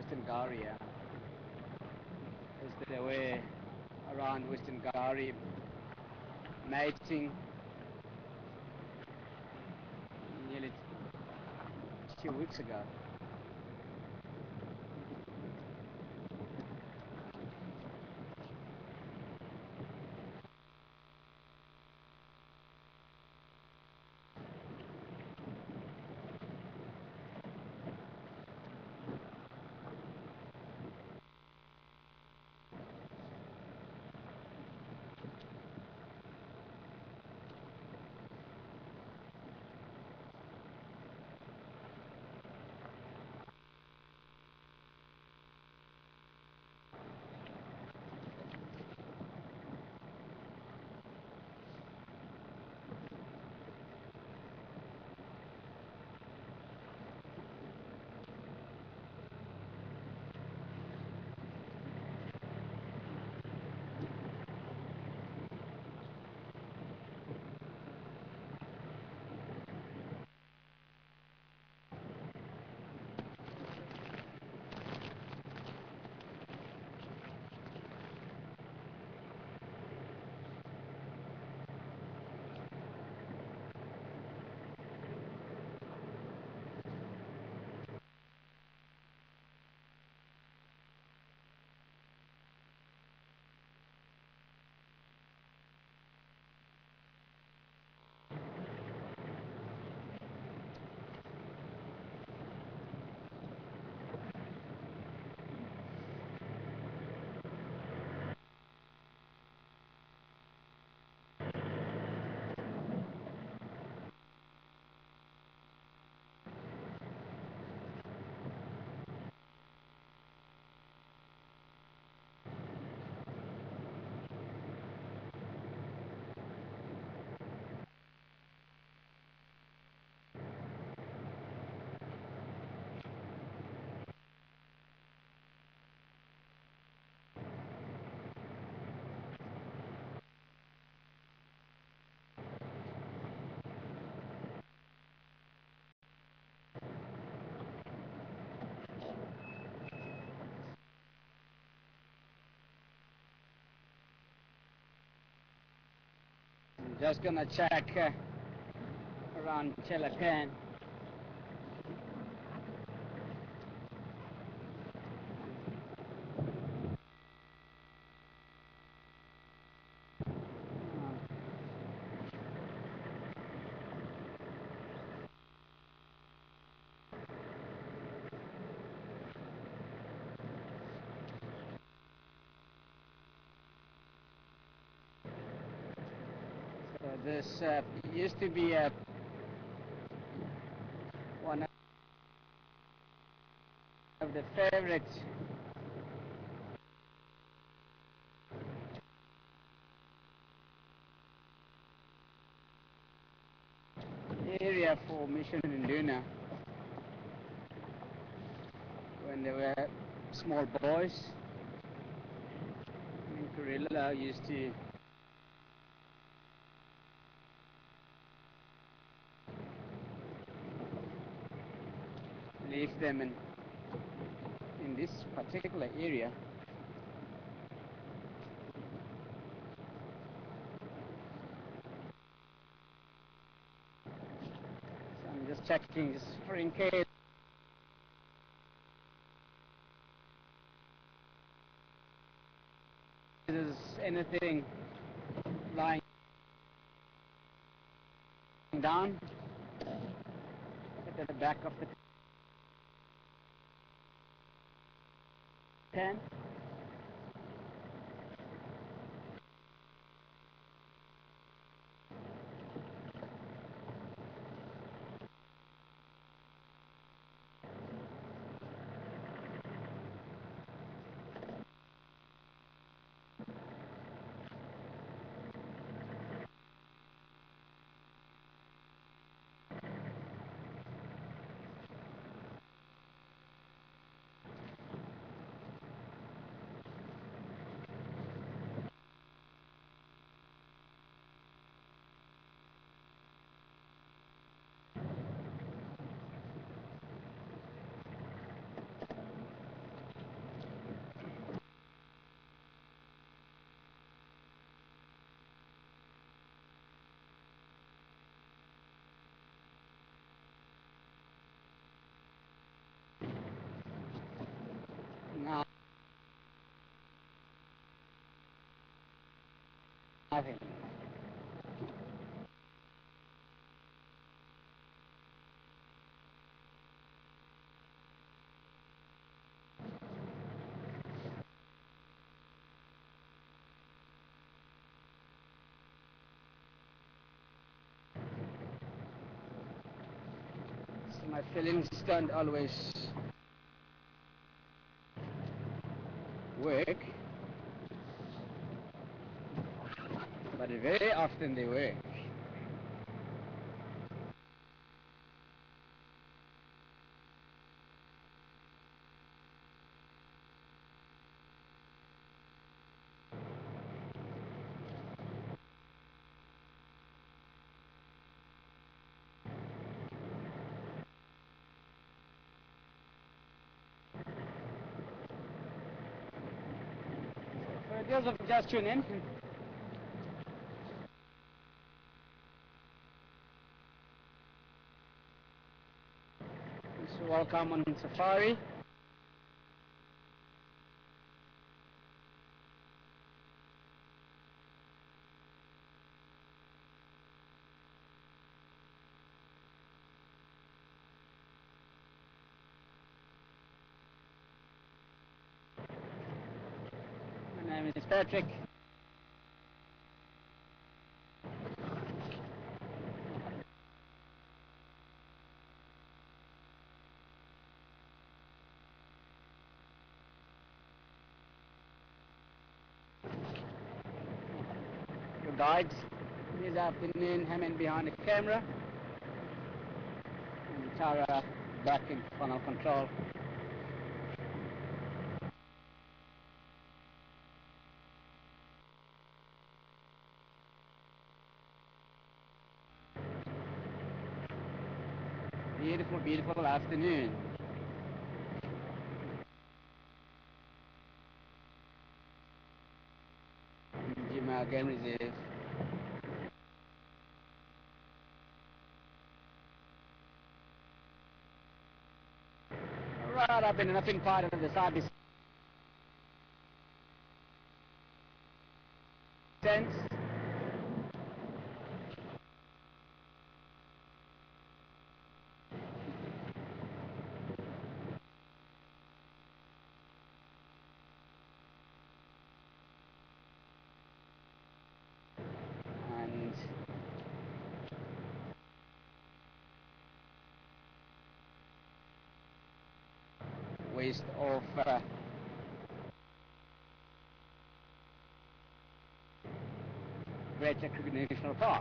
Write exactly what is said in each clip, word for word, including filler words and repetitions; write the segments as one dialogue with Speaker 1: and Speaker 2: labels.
Speaker 1: Western Gharia, as they were around Western Gharia mating nearly two weeks ago. Just gonna check uh, around Chelakan. So this uh, used to be a one of the favorite area for mission in Luna when they were small boys. And Gorilla used to leave them in in this particular area. So I'm just checking just for in case there's anything lying down at the back of the tent. Nothing. So my feelings don't always work, but very often they work. For those of just tuning in, so welcome on Safari. My name is Patrick. Your guides this afternoon, Hammond behind the camera, and Tara back in funnel control. Beautiful, beautiful afternoon. Jima Game Reserve. Right up in the nothing part of the service sense. And west of uh, Greater Kruger National Park.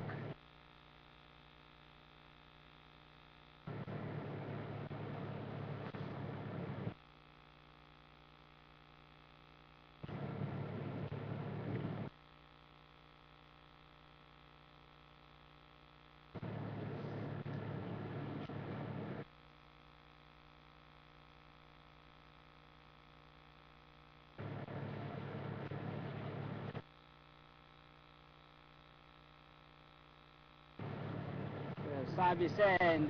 Speaker 1: The Sabi Sand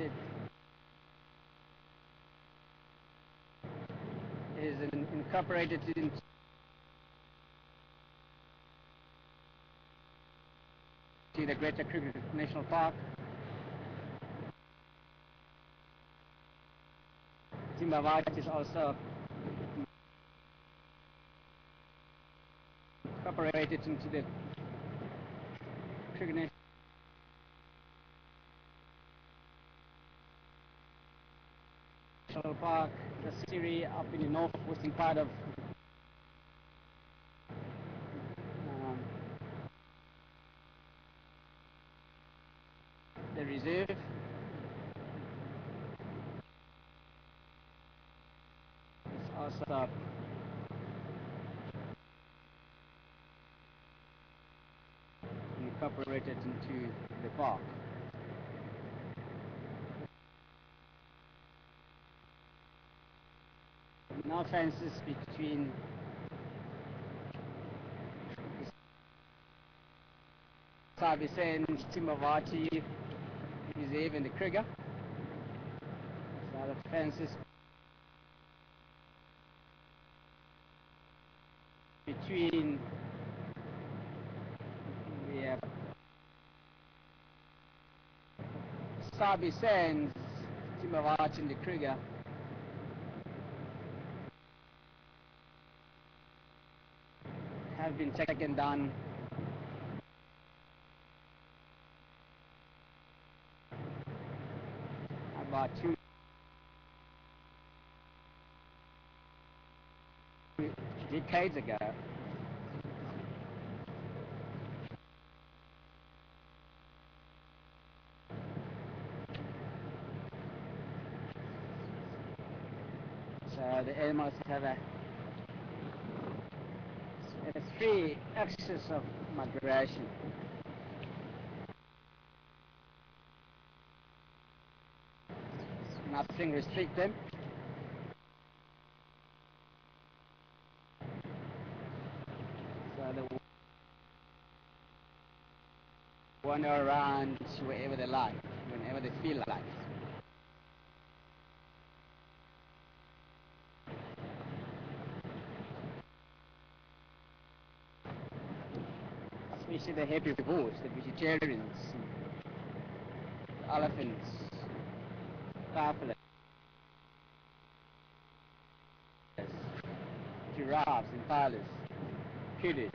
Speaker 1: is in, incorporated into the Greater Kruger National Park. Timbawat is also incorporated into the Kruger National Park. The Siri up in the northwestern part of um, the reserve. It's also incorporated into the park. No fences between Sabi Sand, Timbawati Reserve and the Kruger. So the fences between Sabi Sands, Timavach and the Krieger have been taken down about two decades ago. So the animals have a, a free access of migration. Nothing restricts them. So they wander around wherever they like, whenever they feel like. Especially the herbivores, the vegetarians, the elephants, buffaloes, giraffes, impalas, kudu.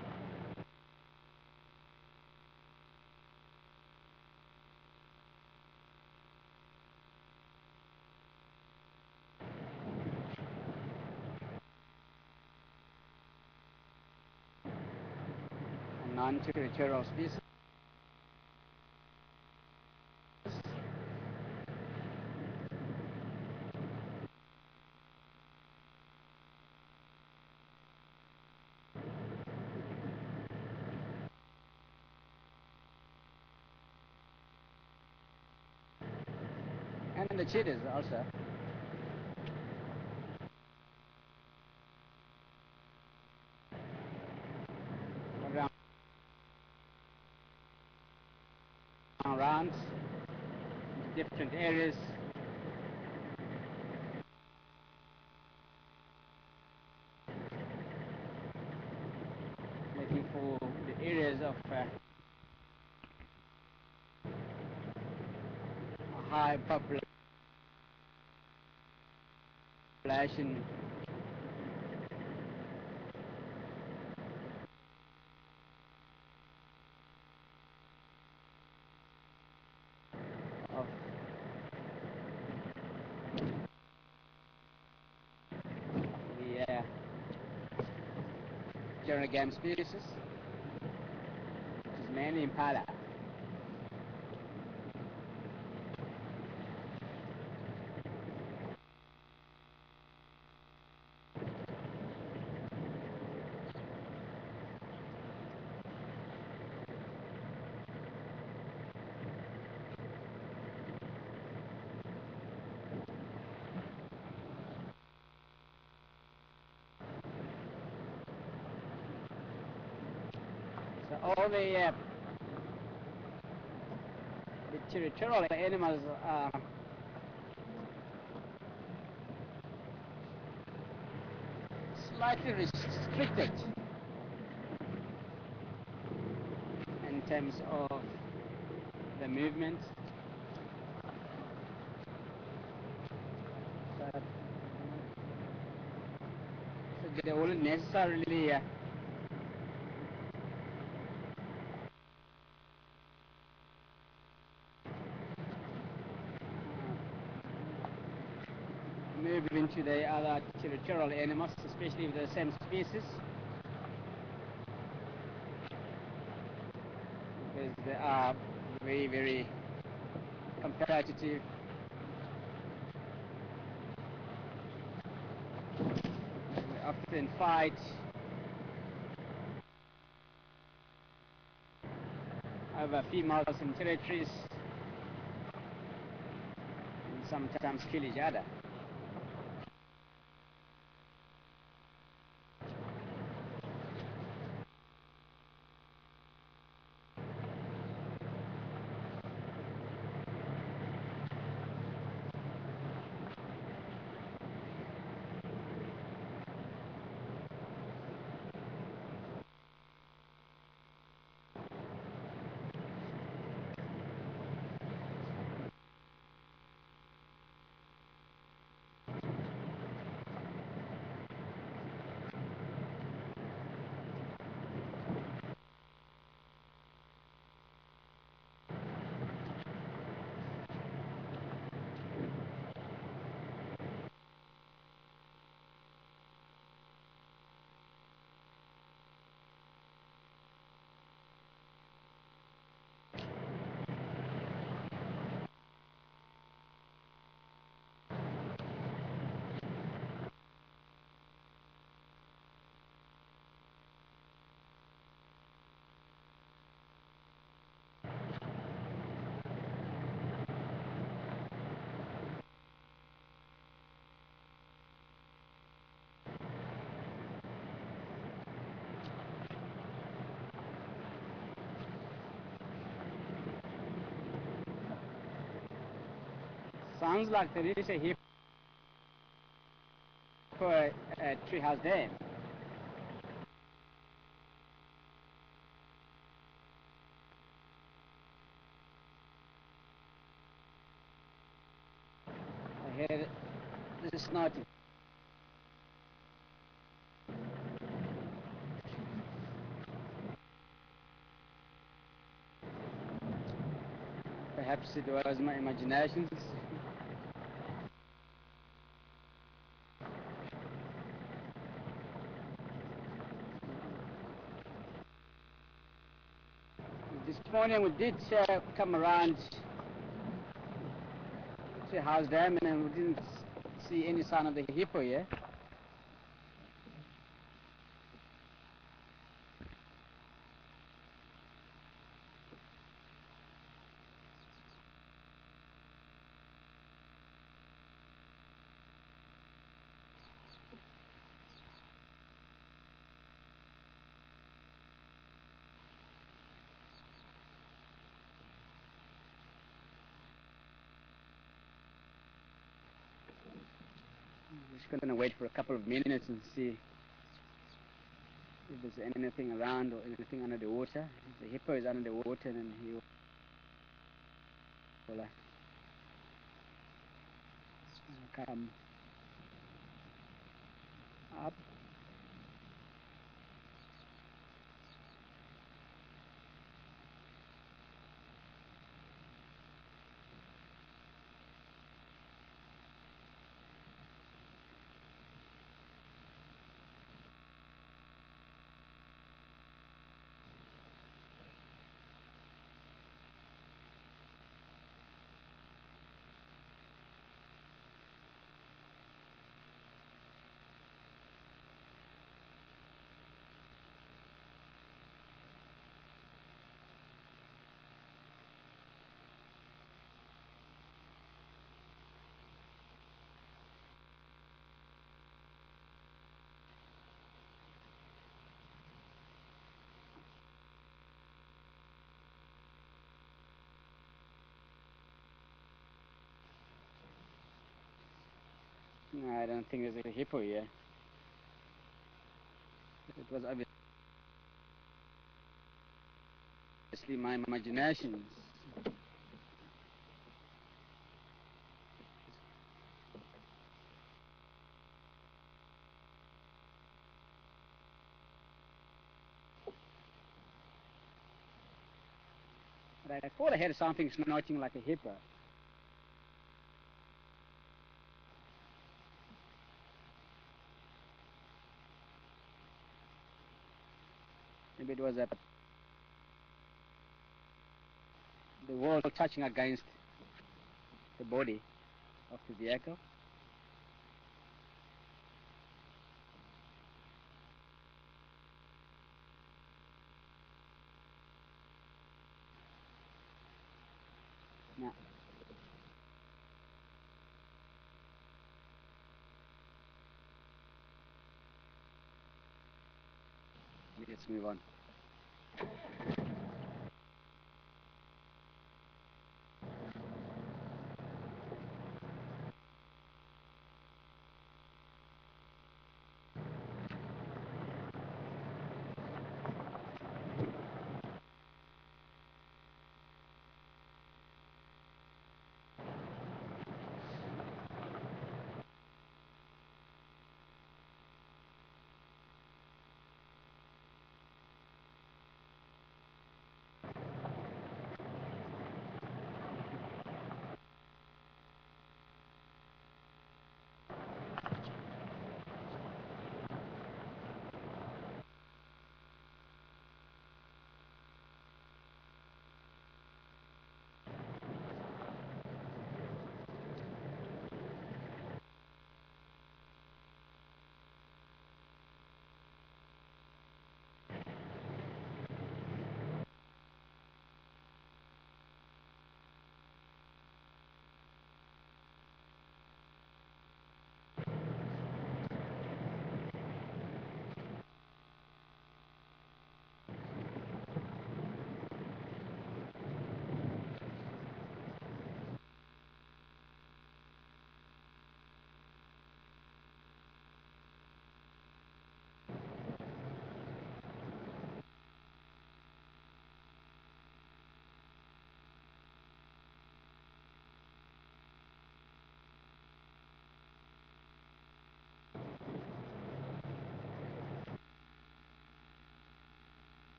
Speaker 1: And non-territorial species. And the cheetahs also. Around, around different areas. Looking for the areas of uh, high population. Of the uh, general game species, which is mainly impala. So all the, uh, the territorial animals are slightly restricted in terms of the movement. But, so they wouldn't necessarily uh, move into the other territorial animals, especially if they're the same species, because they are very, very competitive. They often fight over females in territories and sometimes kill each other. sounds like there is a hippo at Treehouse Dam. I hear the snorting. Perhaps it was my imagination. This morning we did uh, come around to House Dam and we didn't see any sign of the hippo yet. I'm just going to wait for a couple of minutes and see if there's anything around or anything under the water. If the hippo is under the water, then he will uh, come up. No, I don't think there's a hippo here. It was obviously my imagination. But I thought I had something snorting like a hippo. Maybe it was a, the wall touching against the body of the vehicle. Now, let's move on.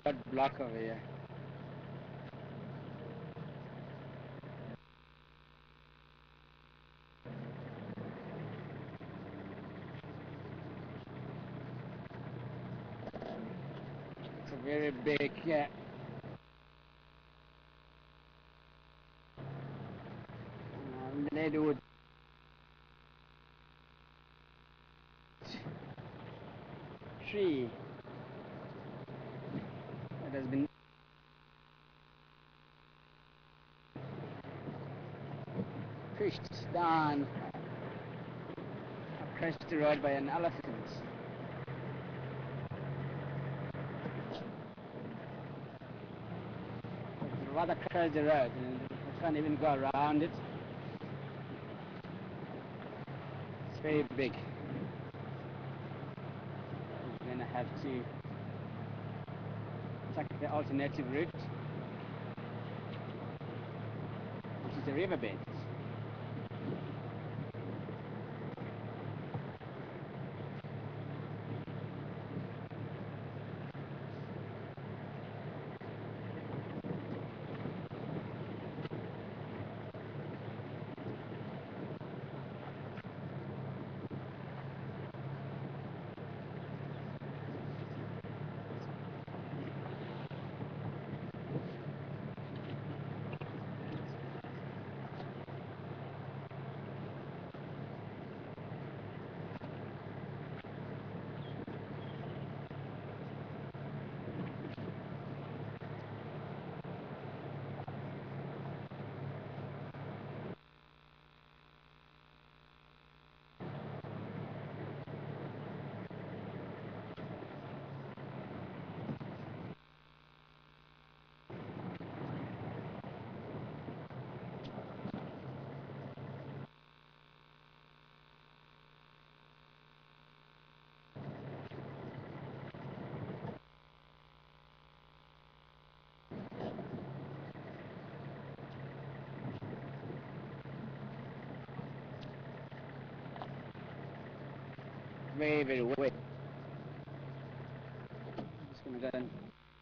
Speaker 1: block over here. It's a very big uh, uh, leadwood tree that has been pushed down across the road by an elephant. It's rather across the road and I can't even go around it. It's very big. We're going to have to take the alternative route, which is the riverbed. Very, very wet. Just gonna go and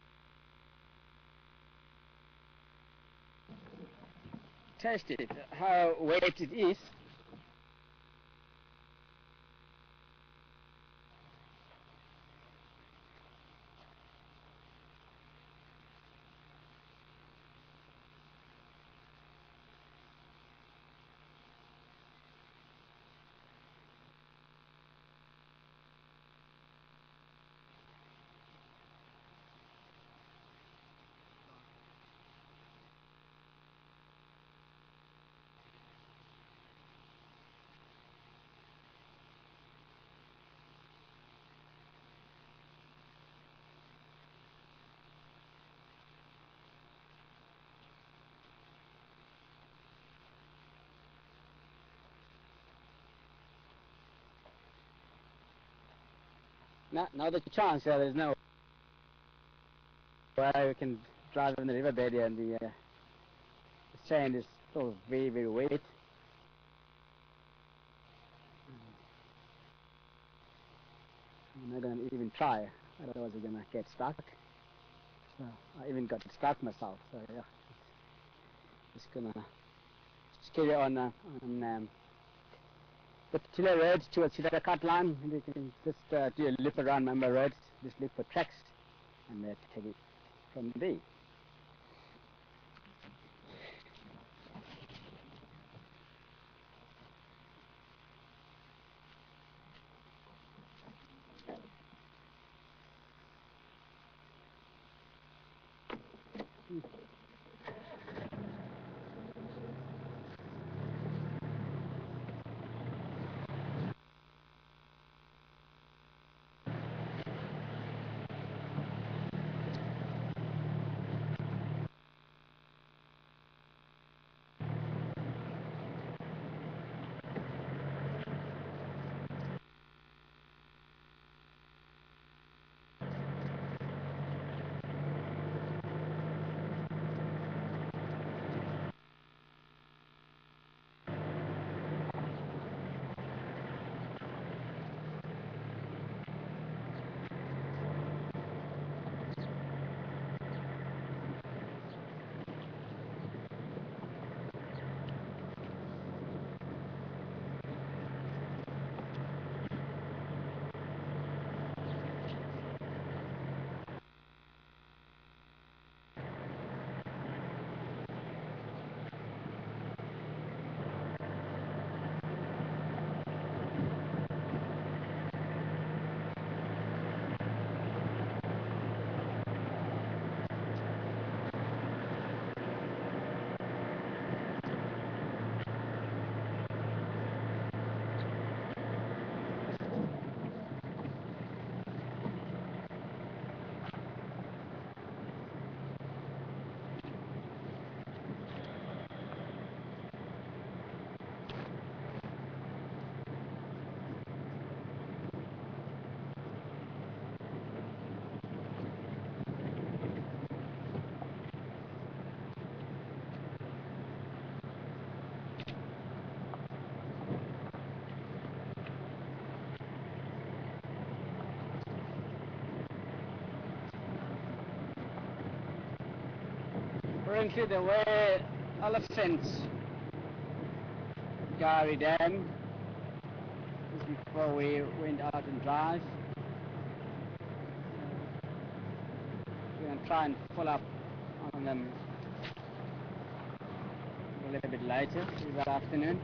Speaker 1: test it, how wet it is. Now, now there's a chance, yeah, there's no way we can drive in the riverbed here, and the, uh, the sand is still very, very wet. I'm not going to even try, otherwise we're going to get stuck. So I even got stuck myself, so yeah, just going to just carry on uh, on um, the Tiller Road towards the cut line, and you can just uh, do a loop around Member Road, just look for tracks, and uh, take it from there. currently the way elephants Gary Dam just before we went out and drive. We're going to try and follow up on them a little bit later this afternoon.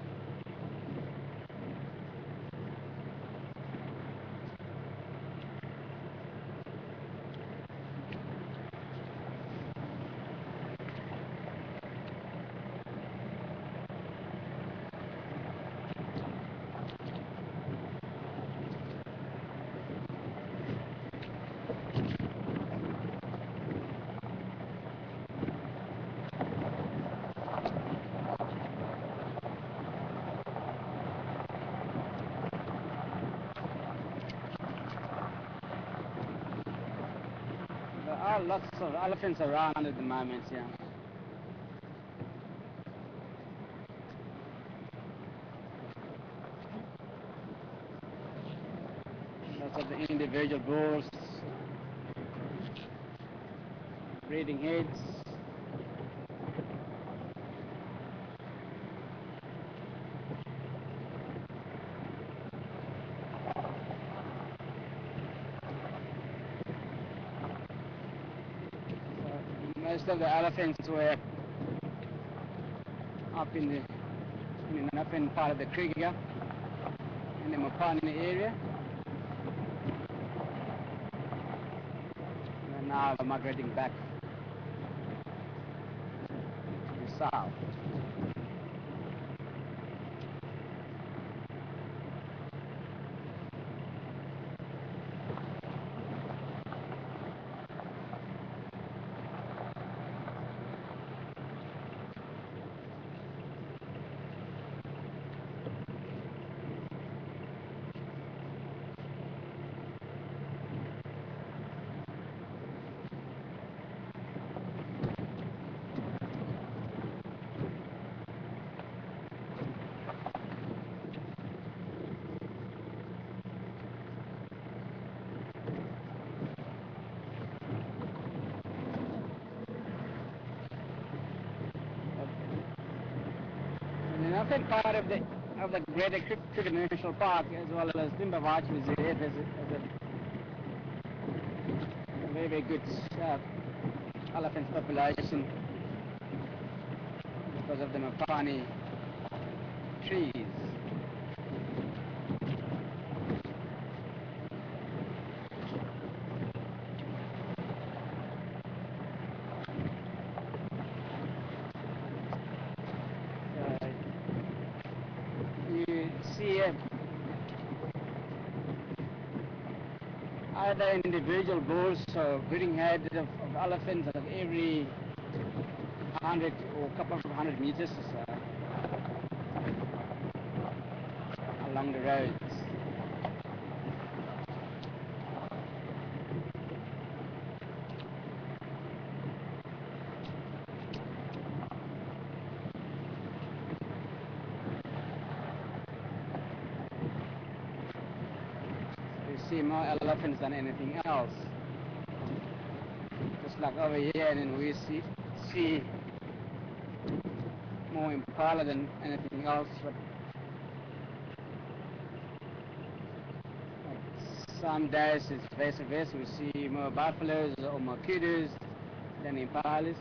Speaker 1: There are lots of elephants around at the moment, yeah. Lots of the individual bulls, breeding heads. Most of the elephants were up in the in the northern part of the creek here, in the Mopani area. And now migrating back to the south. The northern part of the of the Greater Cricket National Park, as well as Timbavachi Reserve, has a, has a very, very good uh, elephant population because of the Mopani trees. You see uh, either individual bulls or breeding heads of, of elephants of every hundred or couple of hundred meters or so along the roads. See more elephants than anything else. Just like over here, and we see see more impala than anything else. But like some days it's vice versa. We see more buffaloes or more kudus than impalas,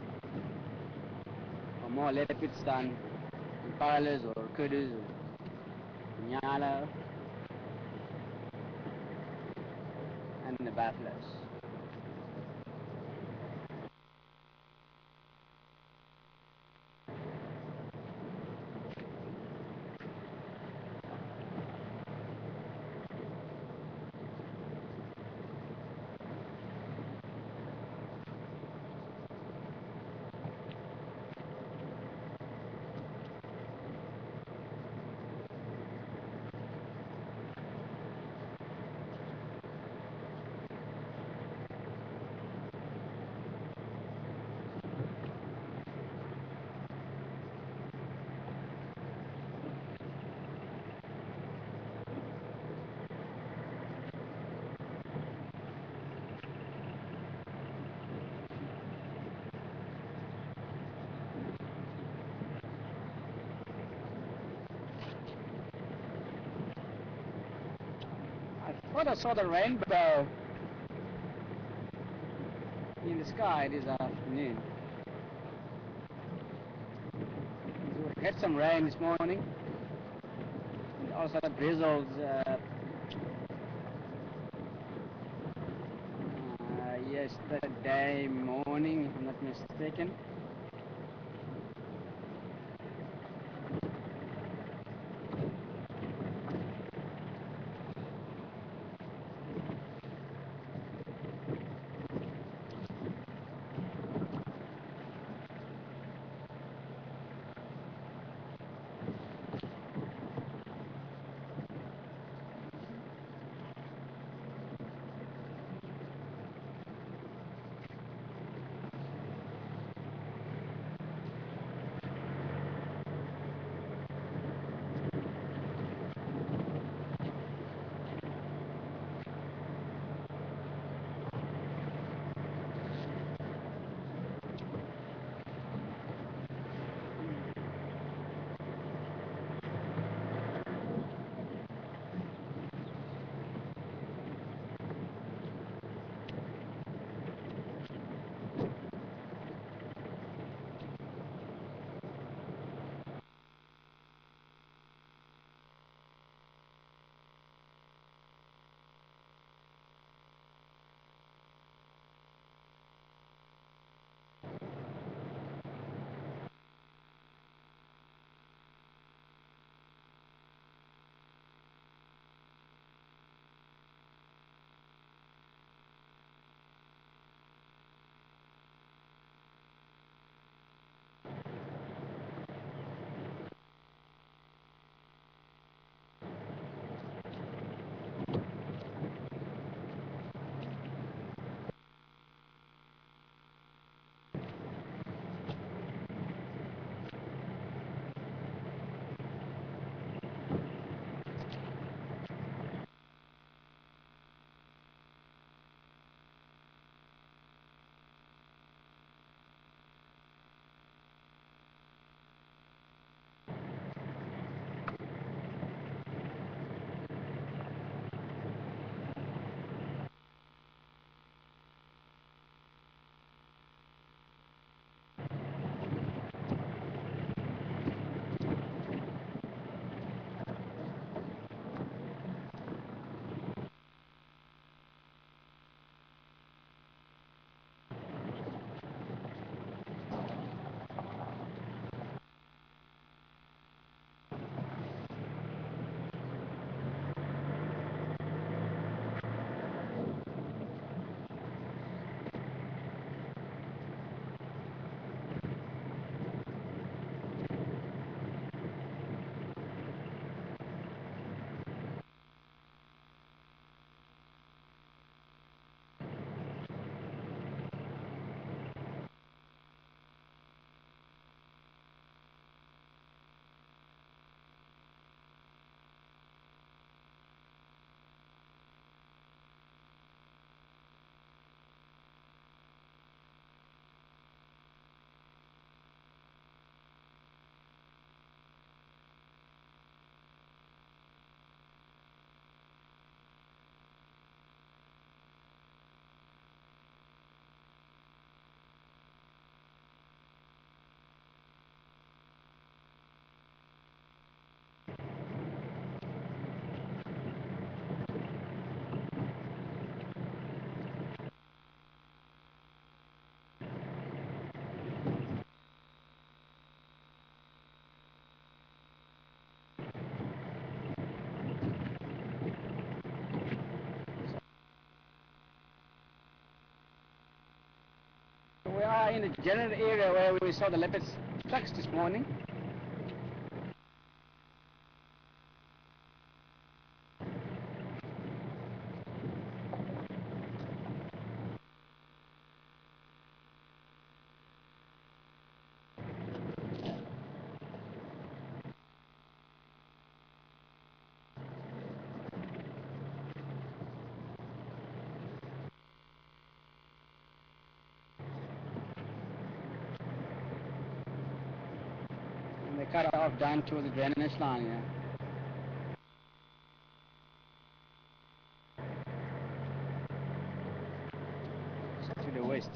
Speaker 1: or more leopards than impalas or kudus or nyala. And the buffaloes. Thought I saw the rainbow in the sky this afternoon. We had some rain this morning, and also drizzles uh, uh, yesterday morning, if I'm not mistaken. We are in the general area where we saw the leopard tracks this morning. And they cut off down to the drainage line, yeah. the west.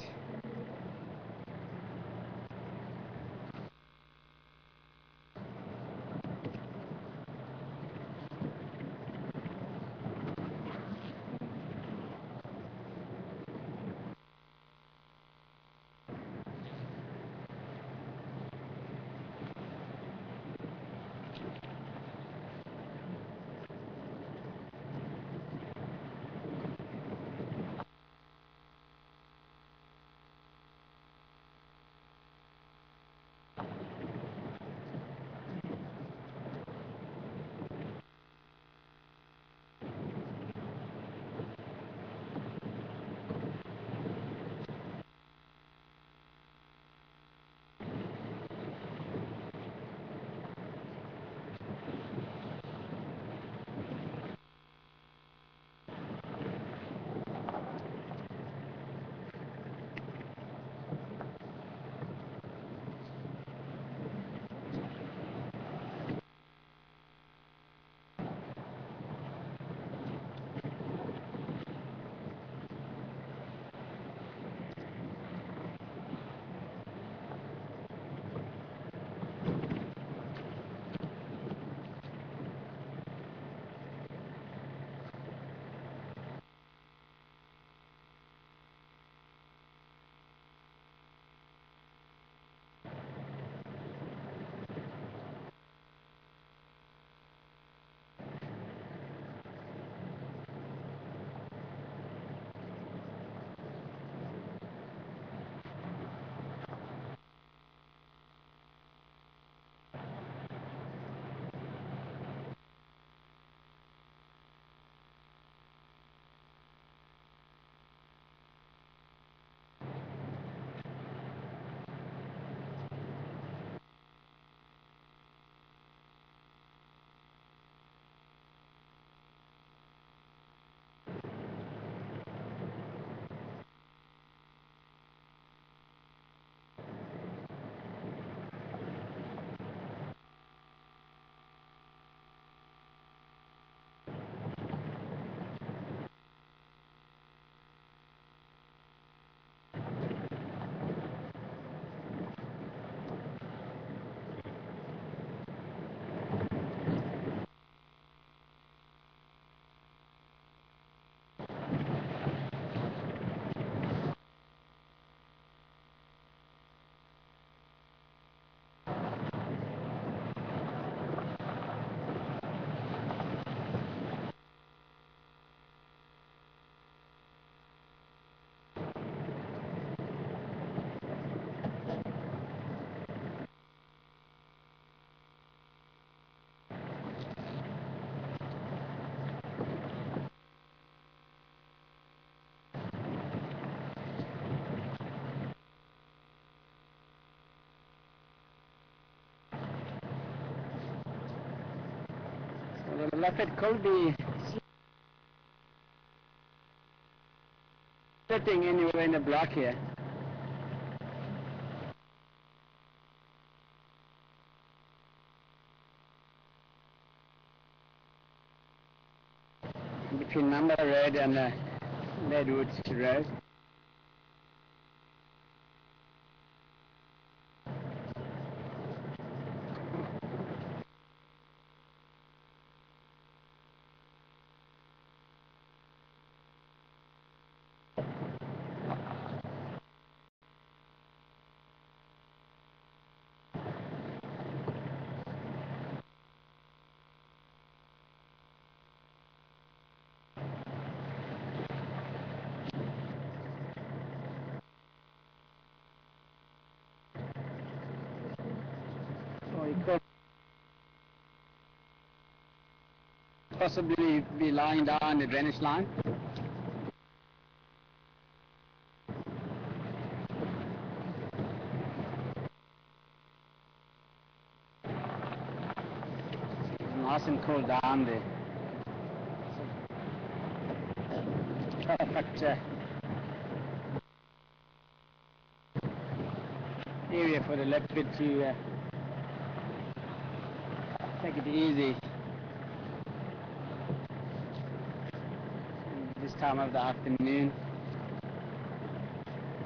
Speaker 1: The leopard could be sitting anywhere in the block here. Between Number Road and uh, Leadwoods Road. So he could possibly be lying down the drainage line. It's nice and cool down there. Perfect uh, area for the leopard to uh, take it easy this time of the afternoon.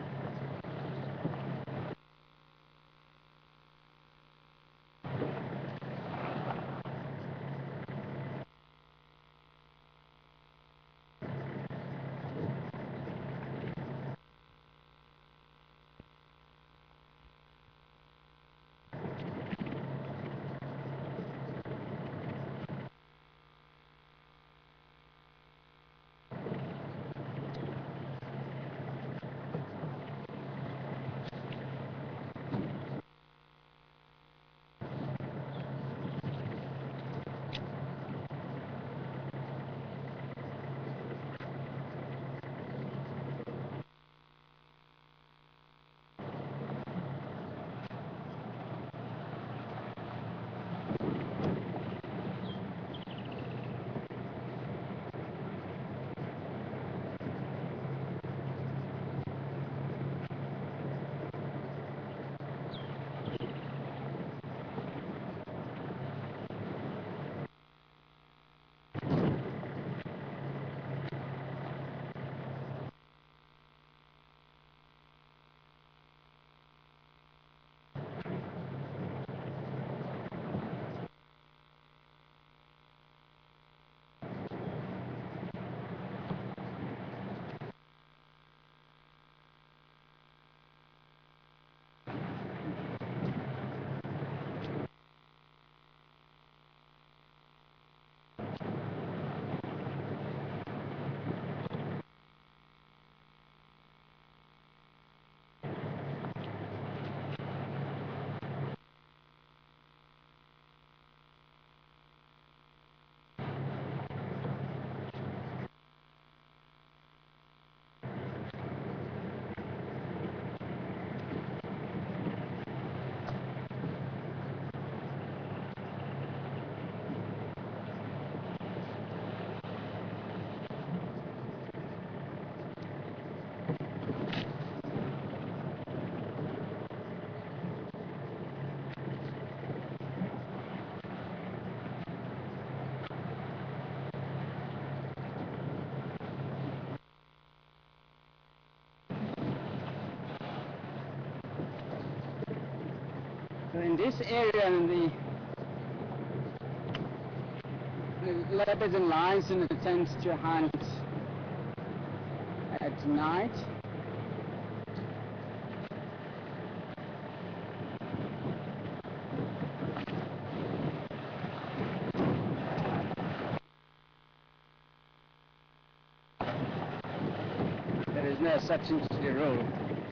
Speaker 1: in this area, in the, the leopards and lions tend to hunt at night. There is no exception to the rule.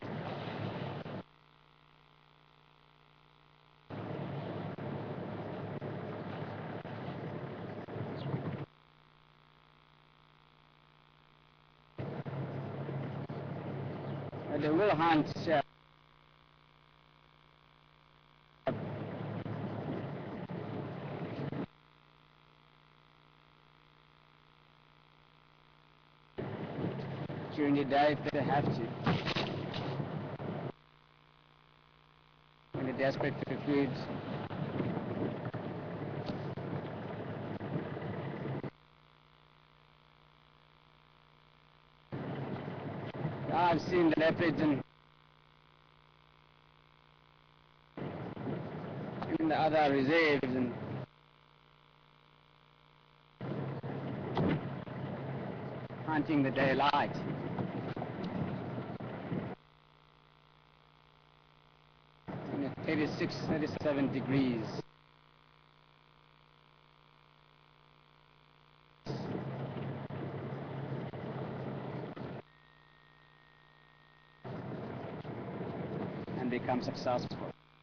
Speaker 1: Uh, they will hunt uh, during the day if they have to. When they're desperate for food. I've seen the leopards in, in the other reserves and hunting the daylight. And at thirty-six, thirty-seven degrees. And become successful.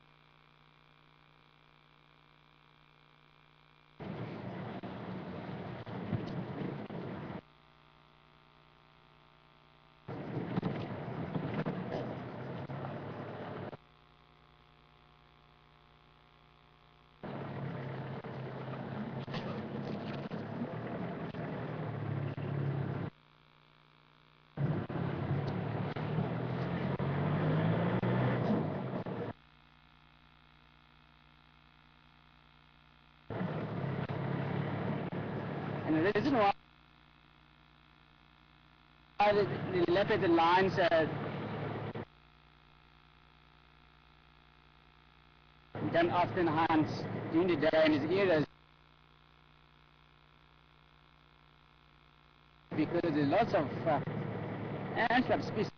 Speaker 1: And the reason why the, the leopard and lions uh, don't often hunt during the day in these areas because there's lots of uh, antelope species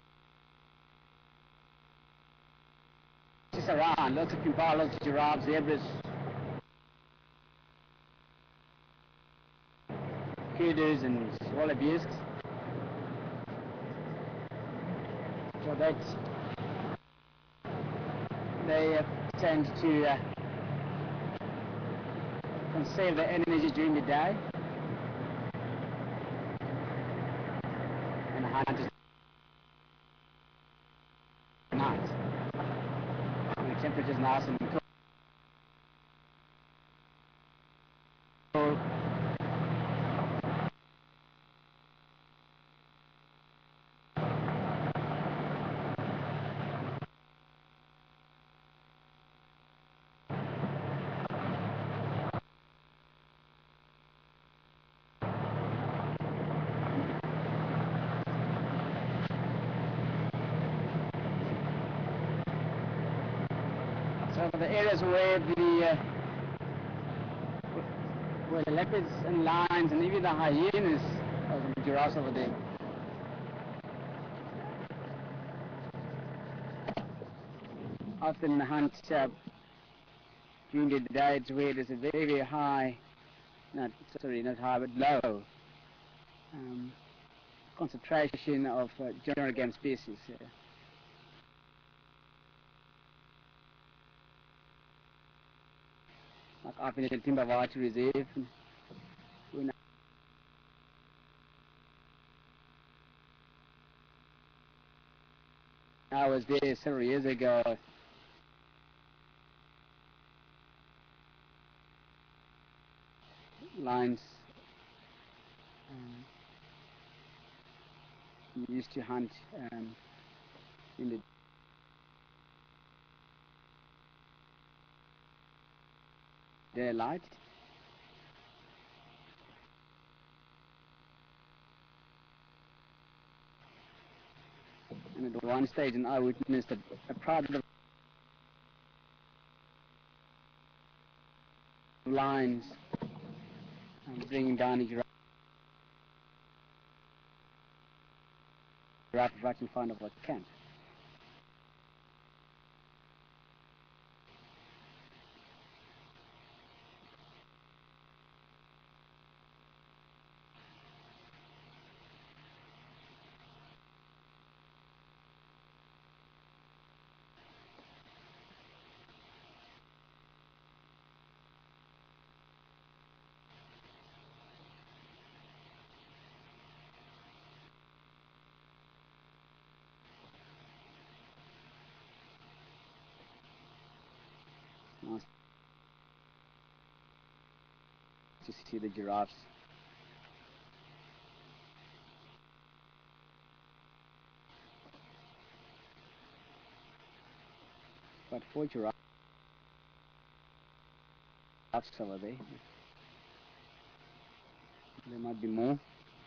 Speaker 1: around, lots of impalas, giraffes, zebras, kudos and wallabies. So that they uh, tend to uh, conserve their energy during the day and hunt at night when the temperature is nice and cool. So the areas where the uh, where the leopards and lions and even the hyenas or the giraffes over there often hunt uh, during the day, it's where there's a very, very high, not sorry, not high, but low um, concentration of uh, general game species. Uh, like up in the Timbawati Reserve. When I was there several years ago, lions um, used to hunt um, in the daylight. And at one stage, and I witnessed a, a pride of lines and bringing down the giraffe right in front of our camp. Nice to see the giraffes. But four giraffes over there. There might be more.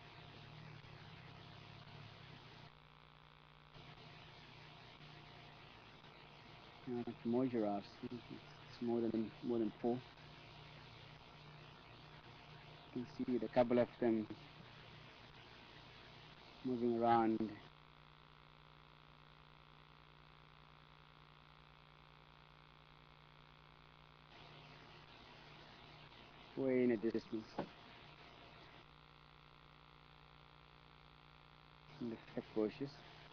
Speaker 1: Yeah, more giraffes. It's more than more than four. You can see the couple of them moving around. Way in a distance. In the thick bushes.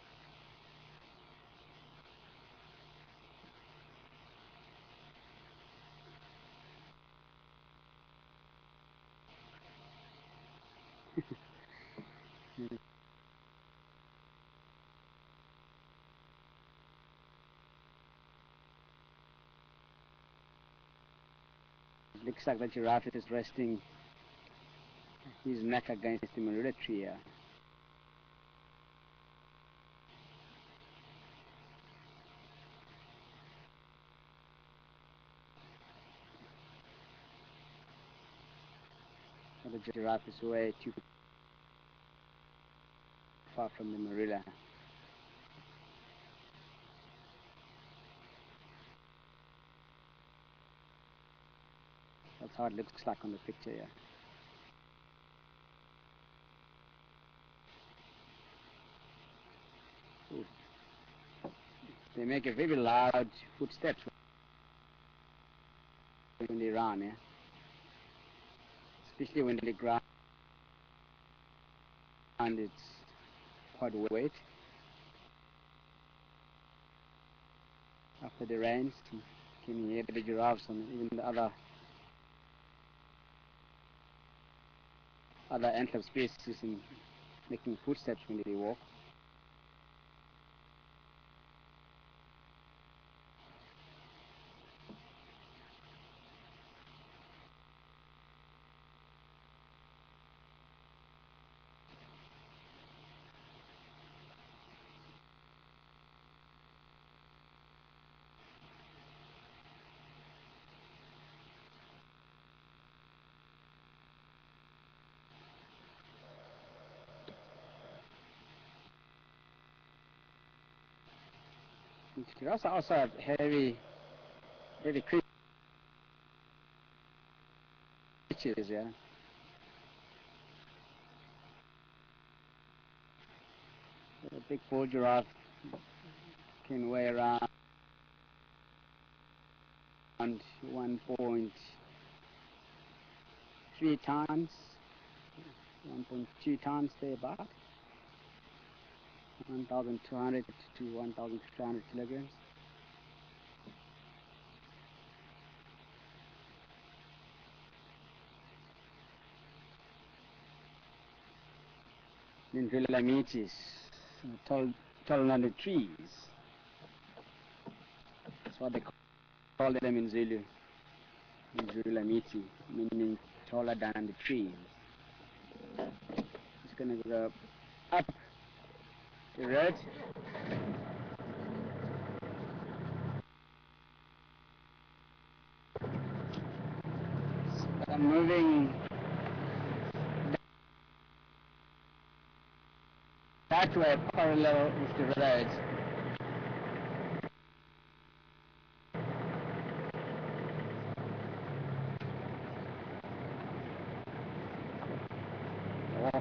Speaker 1: It looks like the giraffe is resting his neck against the marula tree here. And the giraffe is way too far from the marula. That's how it looks like on the picture here. Ooh. They make a very loud footsteps when they run, yeah? Especially when the ground and it's quite wet. After the rains, you can hear the giraffes and even the other other antler species in making footsteps when they walk. Giraffes also have heavy, heavy creatures, yeah. A big bull giraffe can weigh around one point three tons, one point two tons, say about one thousand two hundred to one thousand three hundred kilograms. Then Villamithis, tall, tall under trees. That's what they call them in Zulu. Villamithis, meaning taller than the trees. It's gonna go up the road. So I'm moving that way parallel with the road.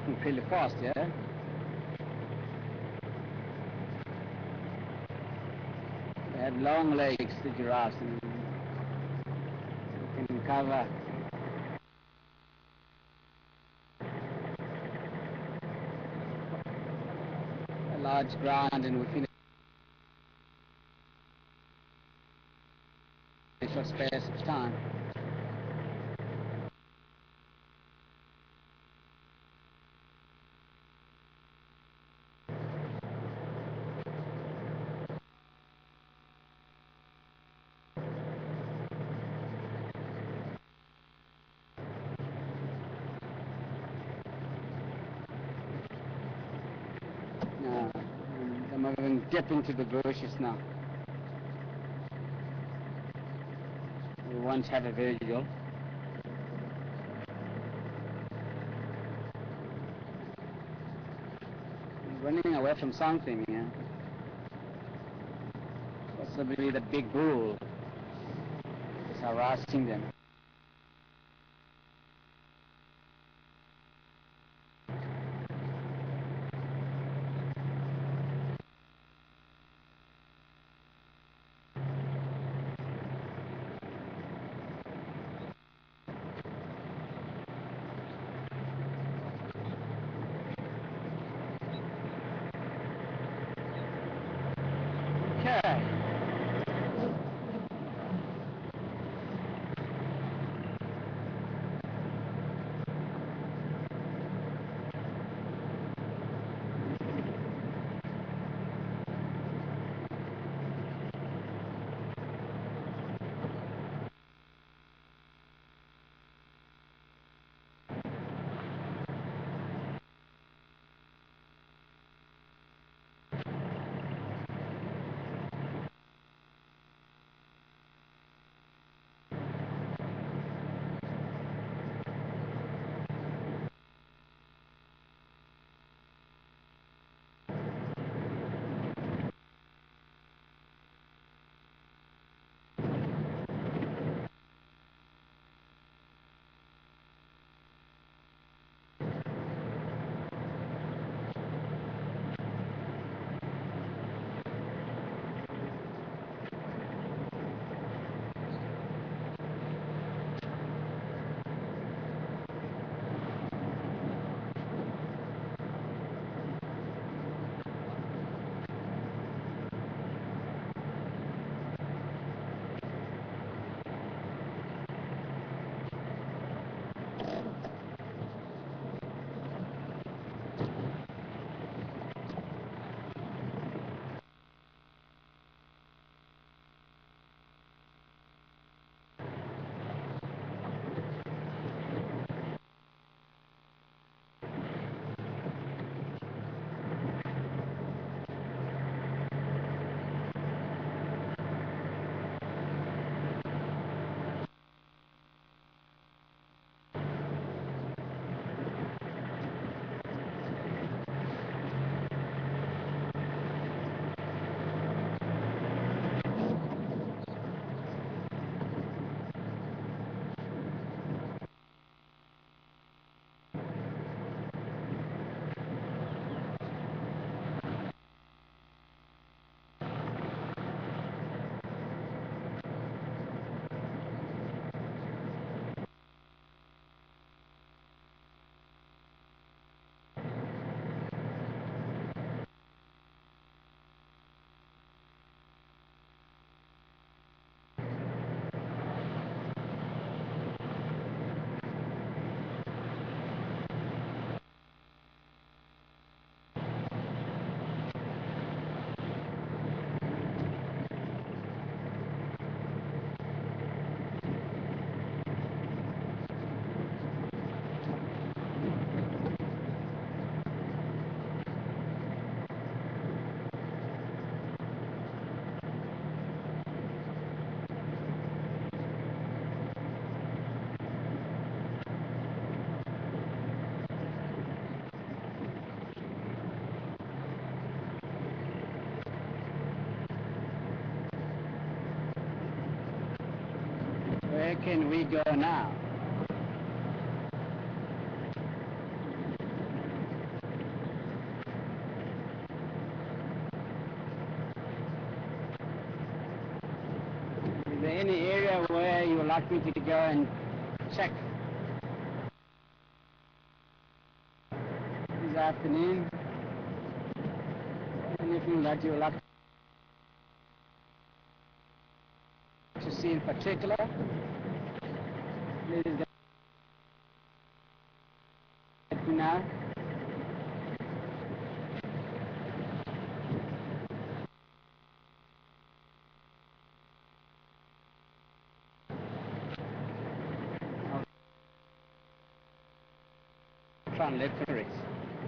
Speaker 1: walking pretty fast, yeah? They have long legs, the giraffes, and they can cover a large ground and within a short space of time. Now, I'm moving deep into the bushes now. We once had a vigil. Running away from something, yeah. Possibly the big bull is harassing them. Okay. Where can we go now? any area where you would like me to go and check this afternoon? Anything that you would like to see in particular? Please let me know. I'll try and look for it.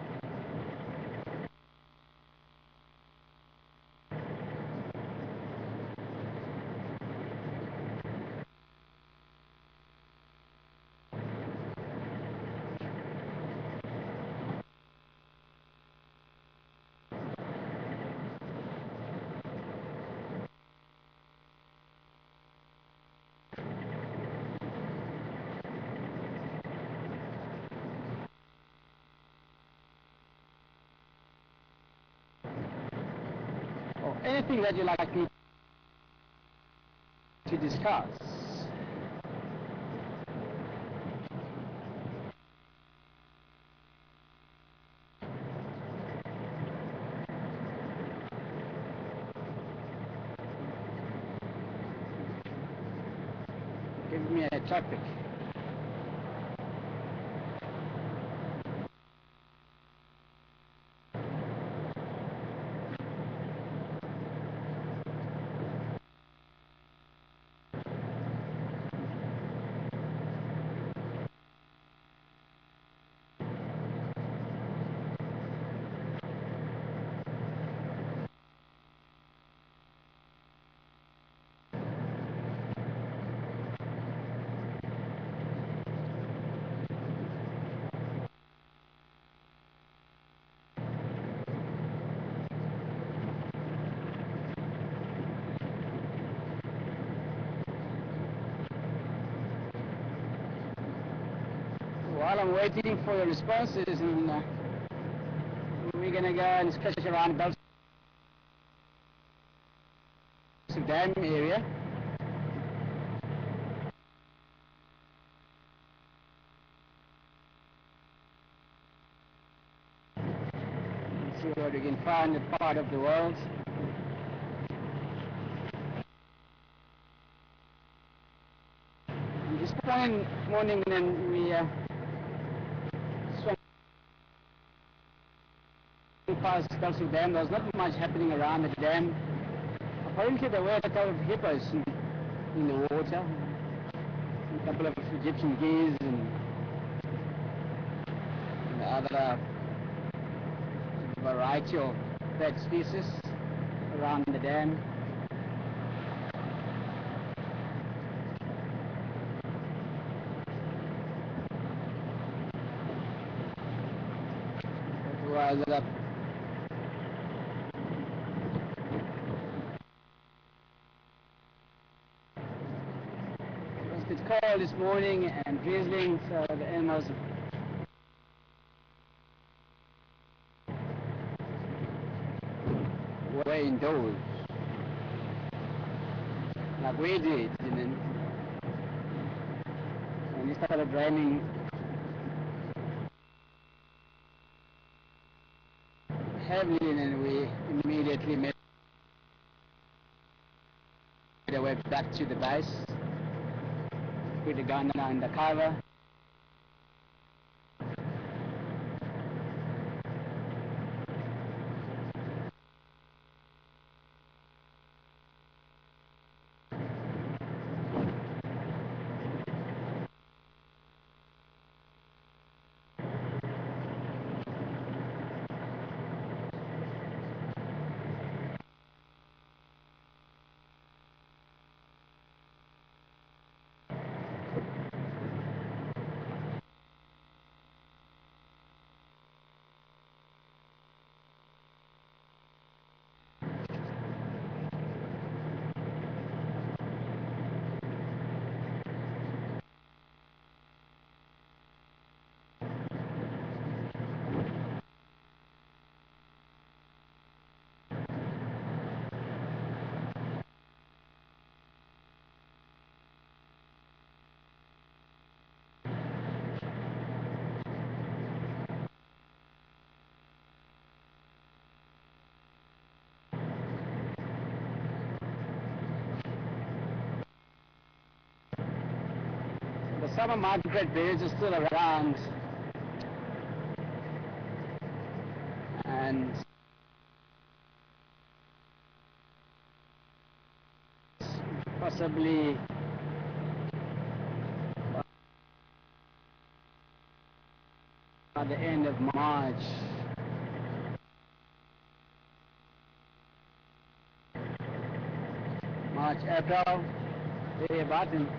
Speaker 1: Or anything that you like me to discuss. Give me a topic. While I'm waiting for your responses, and uh, we're gonna go and scratch around Belt Dam area. See what we can find in that part of the world. And this morning, morning then we uh, swung past Belt Dam. There was not much happening around the dam. Apparently there were a couple of hippos in, in the water, a couple of Egyptian geese and, and other variety of bird species around the dam. It was uh, it was a bit cold this morning and drizzling, so the animals were indoors, like we did, and then when it started raining heavily, and then we immediately made our way back to the base, put the gun on the cover. some of my great birds are still around, and possibly by the end of March, March, April, there about in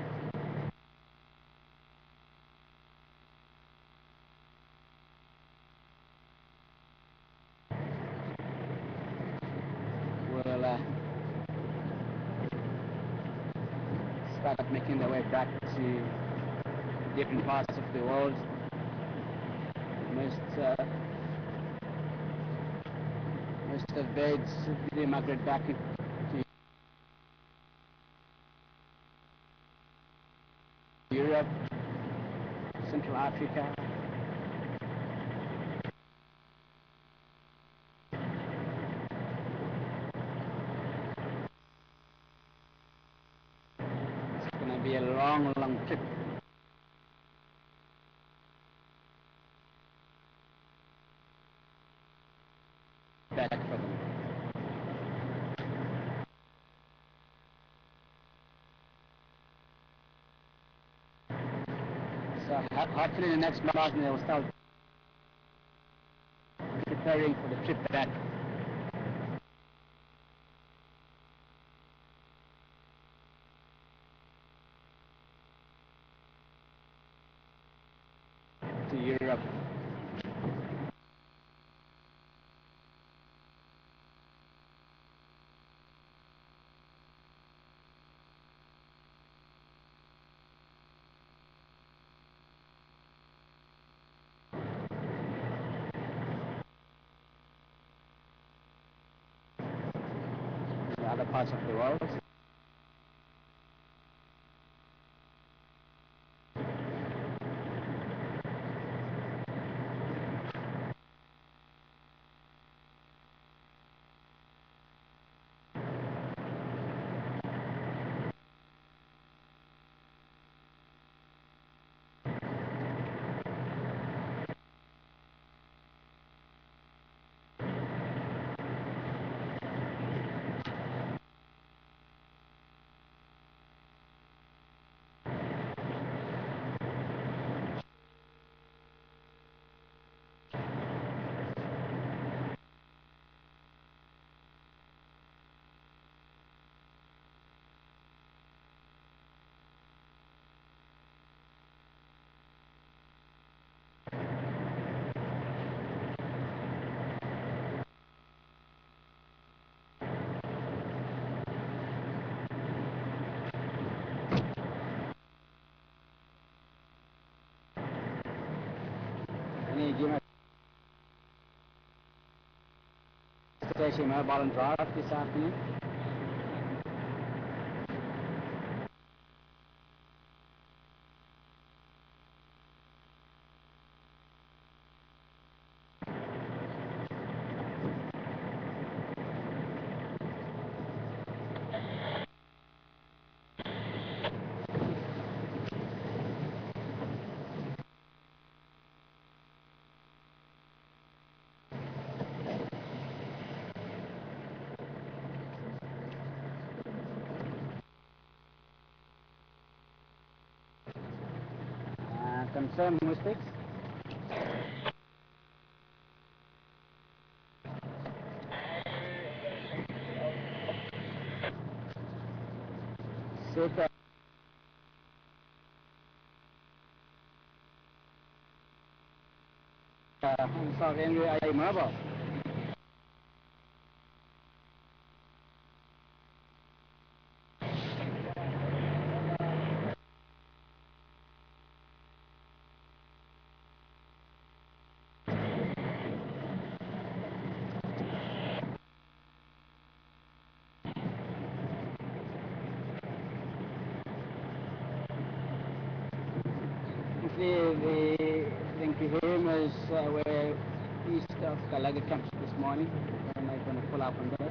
Speaker 1: will uh, start making their way back to different parts of the world. Most uh, most of birds they migrate back to Europe, Central Africa. It's going to be a long, long trip. Back for them. So hopefully in the next month they will start preparing for the trip back. To Europe. To other parts of the world. Any Gmail station mobile and drive this afternoon? Uh, confirm mistakes. Super. Uh, I'm sorry, Andrew, are you mobile? The, the Lincoln uh, were east of Gallagher camp this morning, and I'm going to pull up on that.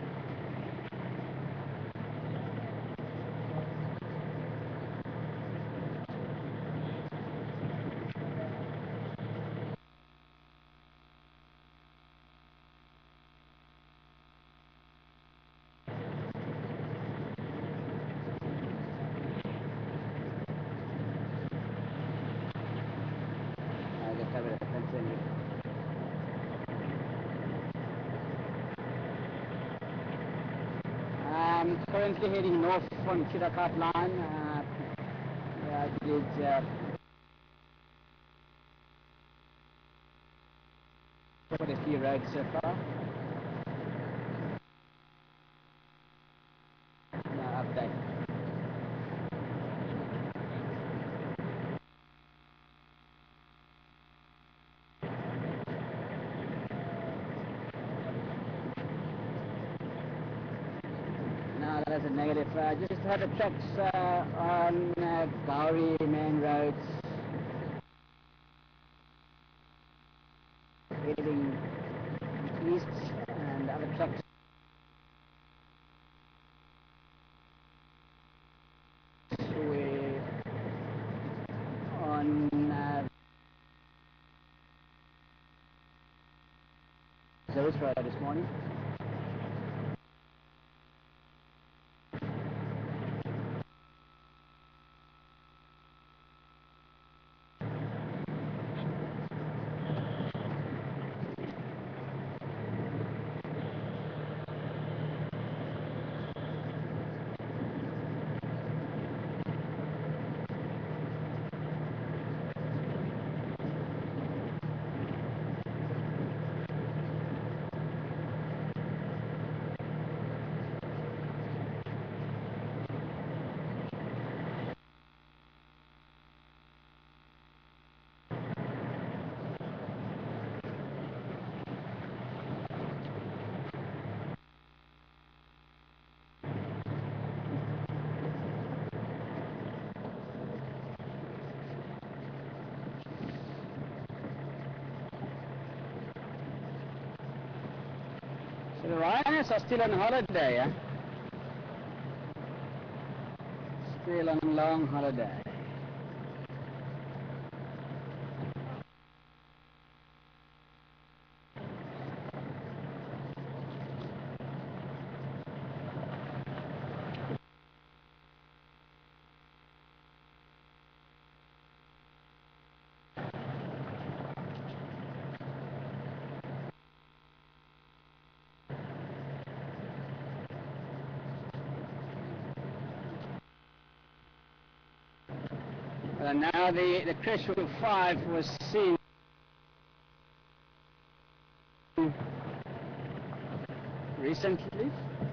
Speaker 1: currently heading north from Kirakat line. Uh, where I did uh, quite a few roads so far. Now update. No, that's a negative. Uh, just had the trucks uh, on uh, Gowrie main roads heading east, and other trucks were on uh, Zeus Road this morning. So the Ryanaires are still on holiday, yeah? Still on a long holiday. Uh, now the, the Crestwood five was seen recently.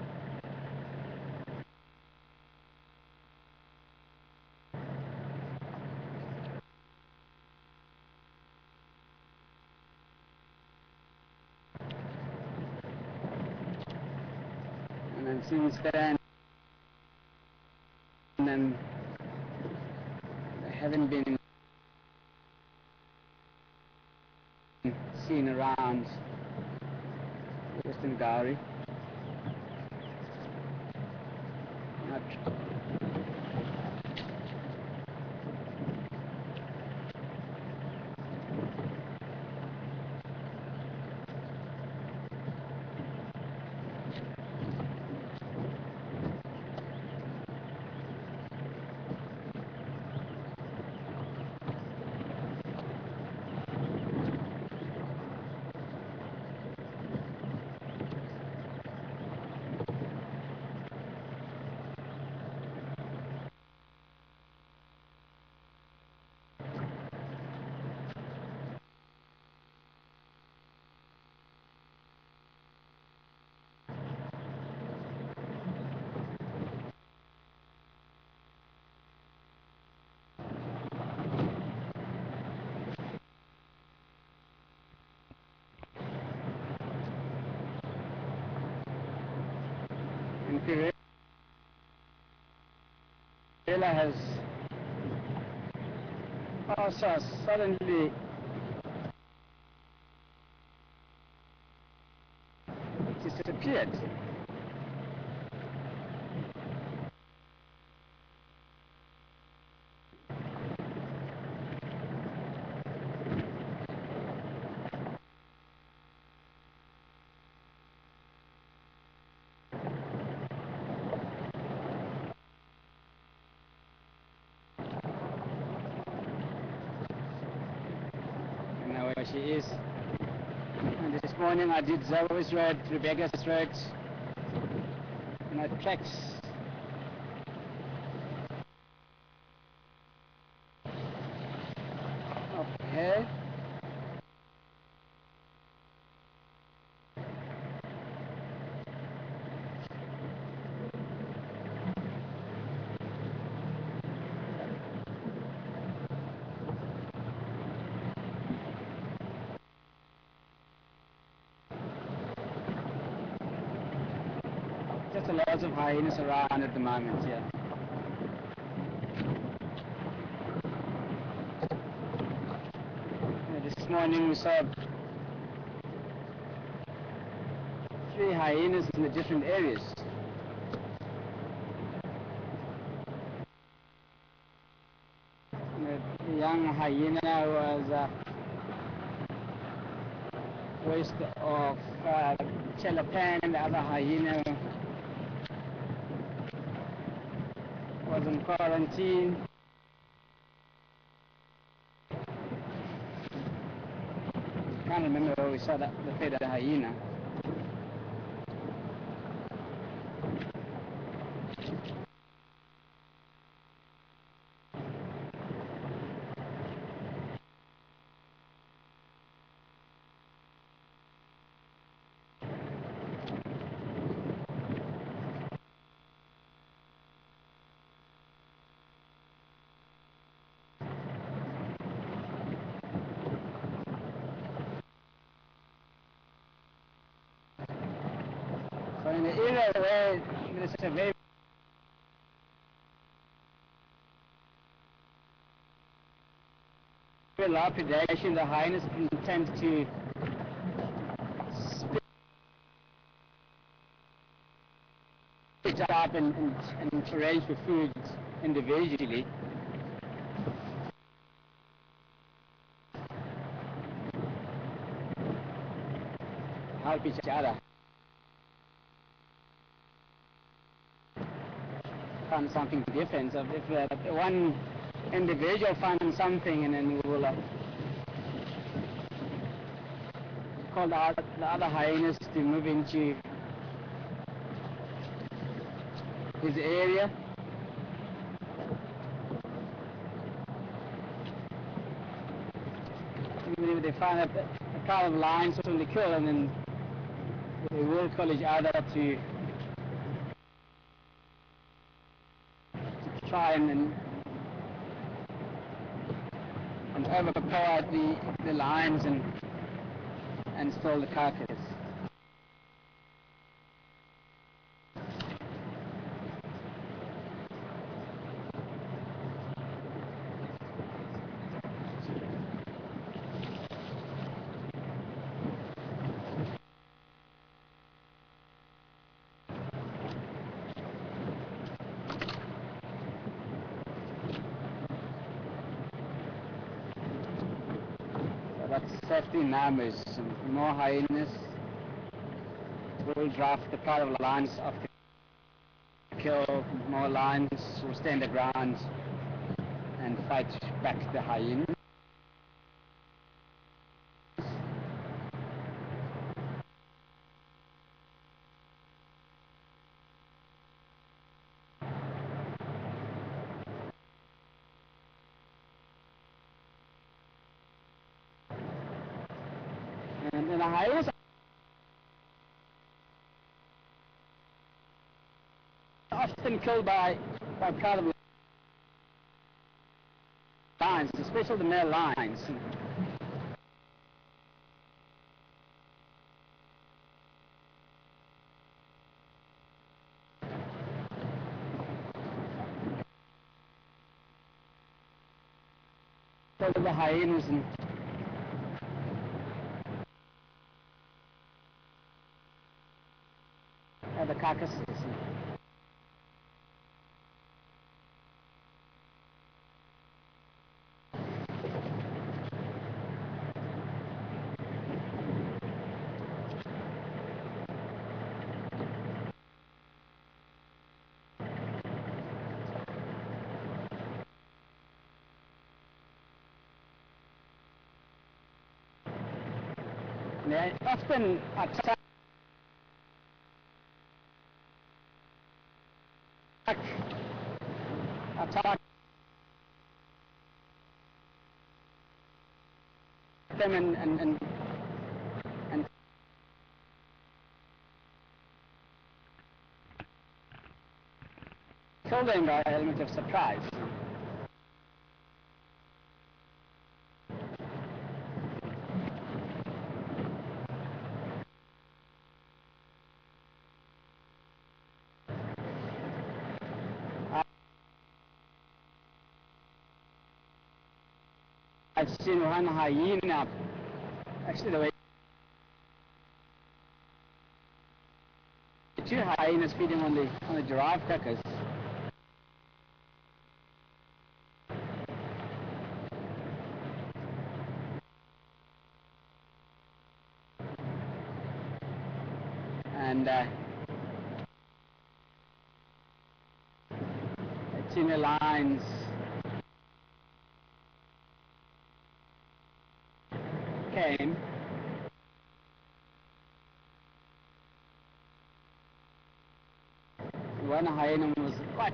Speaker 1: And then since then, and they haven't been seen around Western Gowrie. Not Imperial has also suddenly disappeared. And now where she is. And this morning I did Zoe's Road, Rebecca's Road, and I tracks just a lot of hyenas around at the moment, yeah. Yeah, this morning we saw three hyenas in the different areas. The young hyena was uh, west of uh, Chelapan, the other hyena was in quarantine. Can't remember where we saw that, the third hyena. So in the area where there's a very very low predation, the hyenas tend to split up and, and, and forage for food individually. Help each other. Find something different. So if uh, one individual finds something, and then we will uh, call the, the other hyenas to move into his area. Even if they find a, a crowd of lions on the kill, and then they will call each other to try and, and, and overpower the, the lions and, and steal the carcass. That's safety numbers, and more hyenas will draft the crowd of lions off the kill. More lions will stand the ground and fight back the hyenas. And, and the hyenas are often killed by by crowd of lions, especially the male lions. So the hyenas and uh, the carcasses. They often attack attack them and and, and, and kill them by element of surprise. I've seen one hyena, actually the way two hyenas feeding on the on the giraffe carcass. And uh, it's in the lines came. One hyena was quite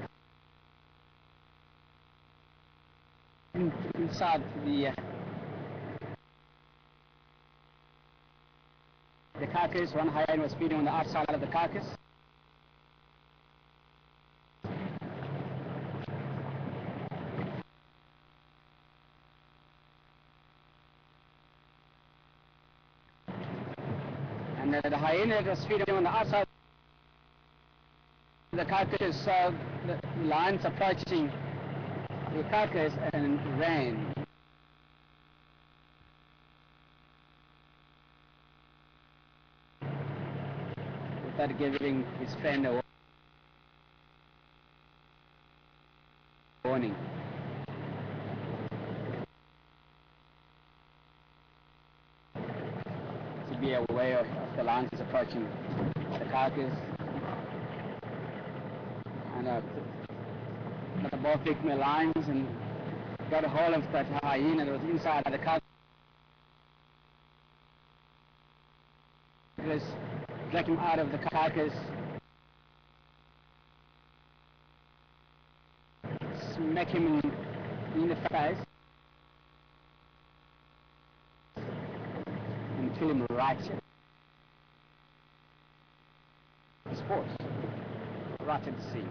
Speaker 1: in, inside the uh, the carcass. One hyena was feeding on the outside of the carcass. And uh, the hyena was feeding on the outside of the carcass, so the lions approaching the carcass and ran. Without giving his friend a warning. To be aware of, of the lions approaching the carcass. And uh, the both big lions and got a hold of that hyena that was inside the carcass. Drag him out of the carcass. Smack him in, in the face. And kill him right his horse. Right at the sea.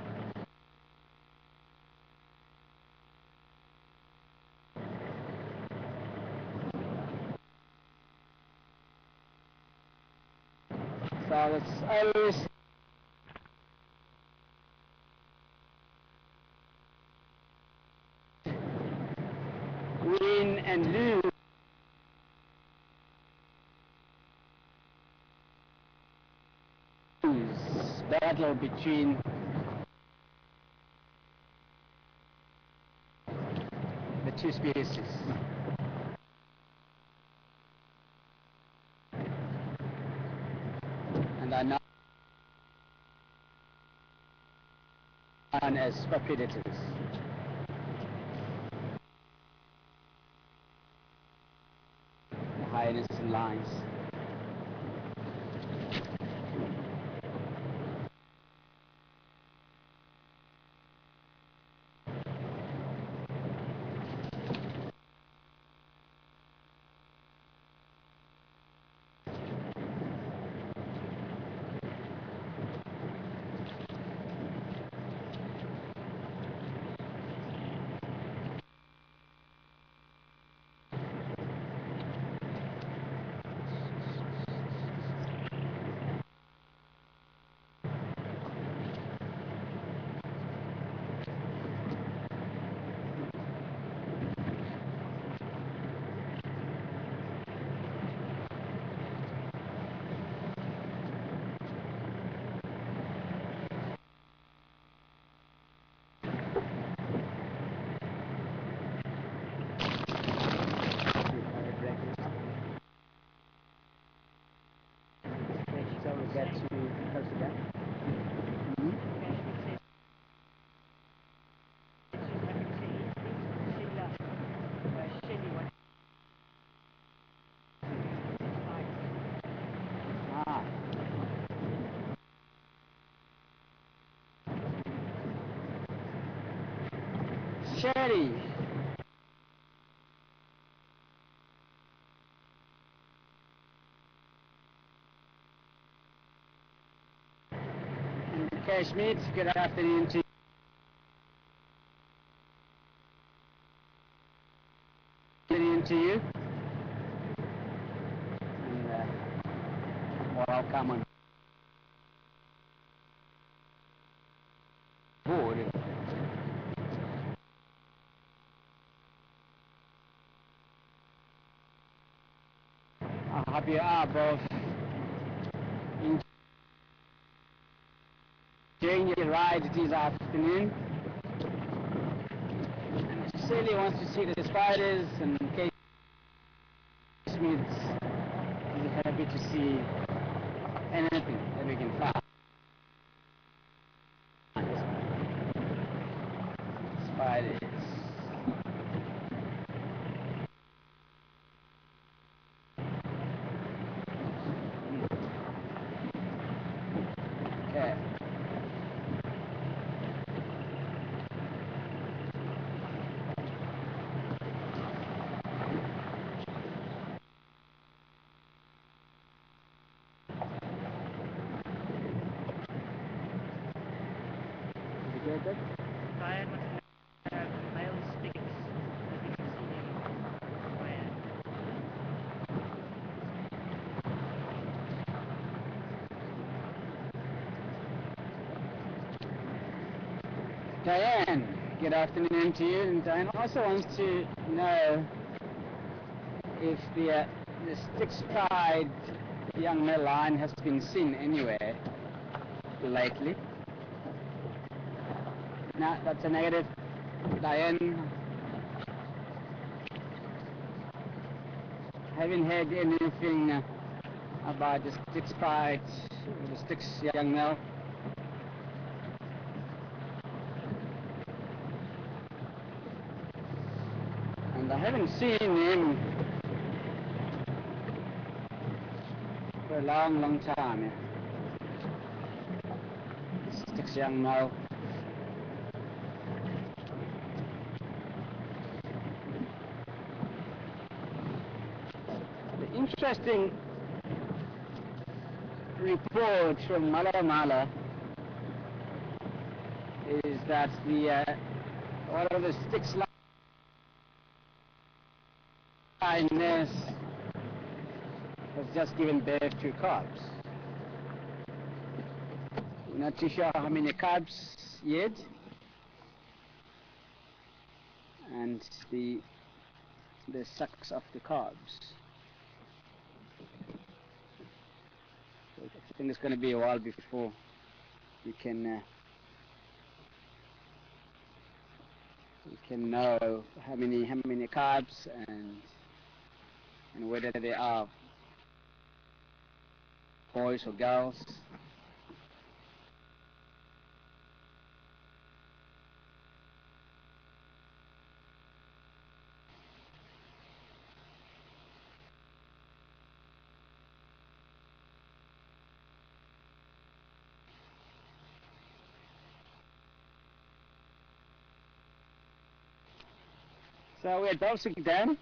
Speaker 1: So it's always win and lose. Battle between the two species. And are known as predators. The hyenas and lions. Get to close again. Mm-hmm. Ah. Sherry. Kashmir, good afternoon to you. To you. And uh, welcome on board. I hope you are both enjoying your ride this afternoon. And Cecilia wants to see the spiders, and Kate Smith is happy to see anything that we can find. Spiders. Okay. Did you get that?
Speaker 2: Ryan must have male sticks. This is only Ryan.
Speaker 1: Diane, good afternoon to you. And Diane also wants to know if the, uh, the stick-stride young male lion has been seen anywhere lately. No, that's a negative. Diane, haven't heard anything uh, about the stick-stride, the sticks young male. And I haven't seen him for a long, long time. Yeah. Sticks young male. The interesting report from Mala Mala is that the uh, one of the sticks lioness has just given birth to calves. Not too sure how many calves yet, and the the sex of the calves. So I think it's going to be a while before we can uh, we can know how many how many calves and and whether they are boys or girls. So we're dosing down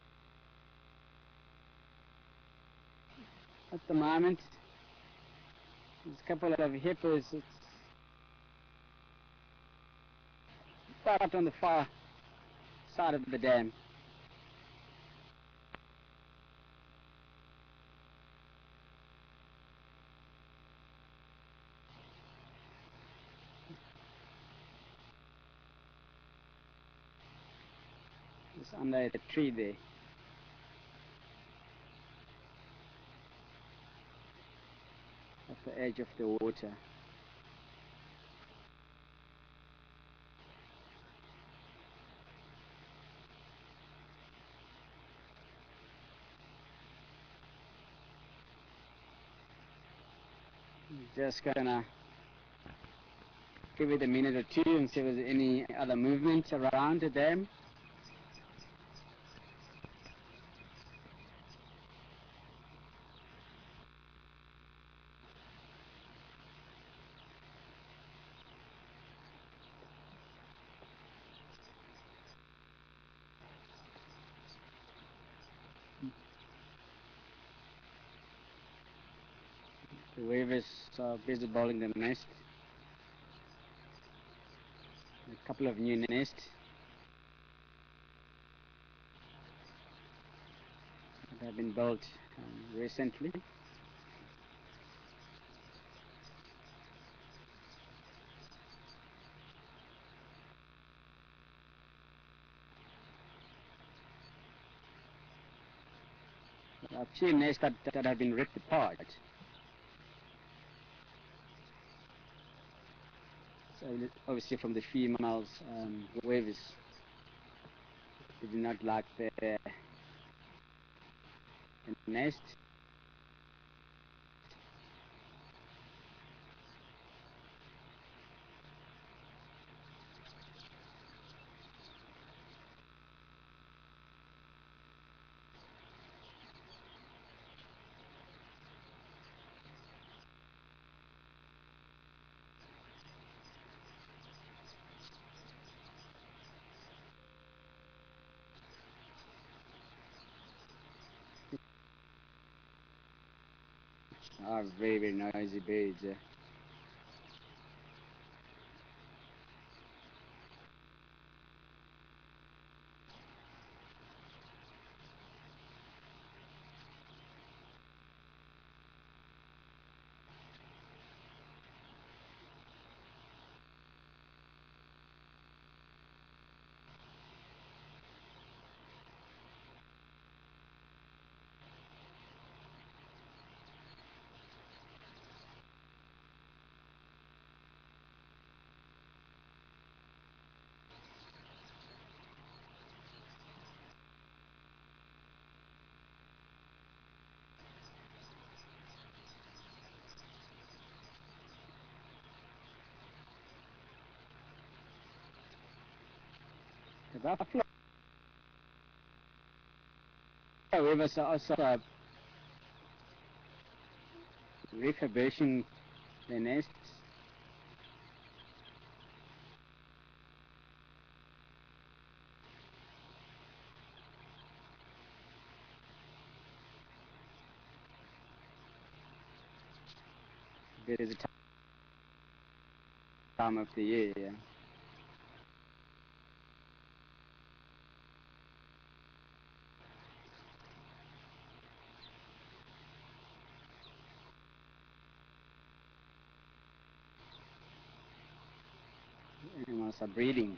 Speaker 1: at the moment. There's a couple of hippos. It's right on the far side of the dam. It's under the tree there. At the edge of the water. Just gonna give it a minute or two and see if there's any other movement around the dam. The weavers are busy building the nest. A couple of new nests that have been built um, recently. A few nests that, that have been ripped apart. So obviously from the females, um, waves they do not like the, the nest. Are very very noisy birds. Uh. The buffalo weavers are also uh, refurbishing the nests. There is a time of the year. Yeah. Animals are breeding.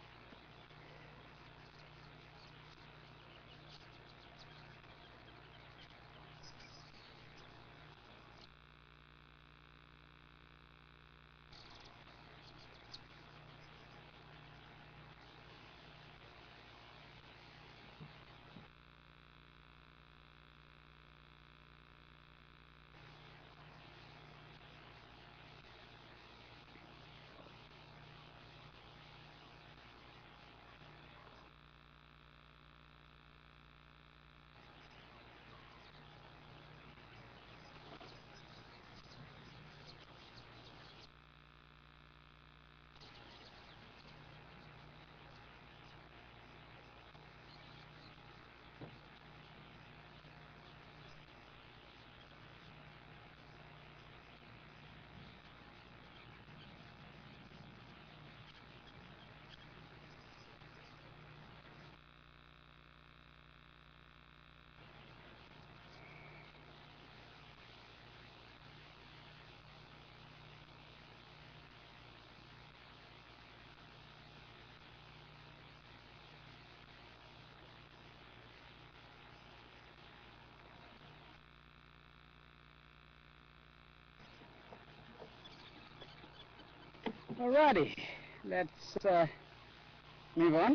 Speaker 1: Alrighty, let's uh, move on.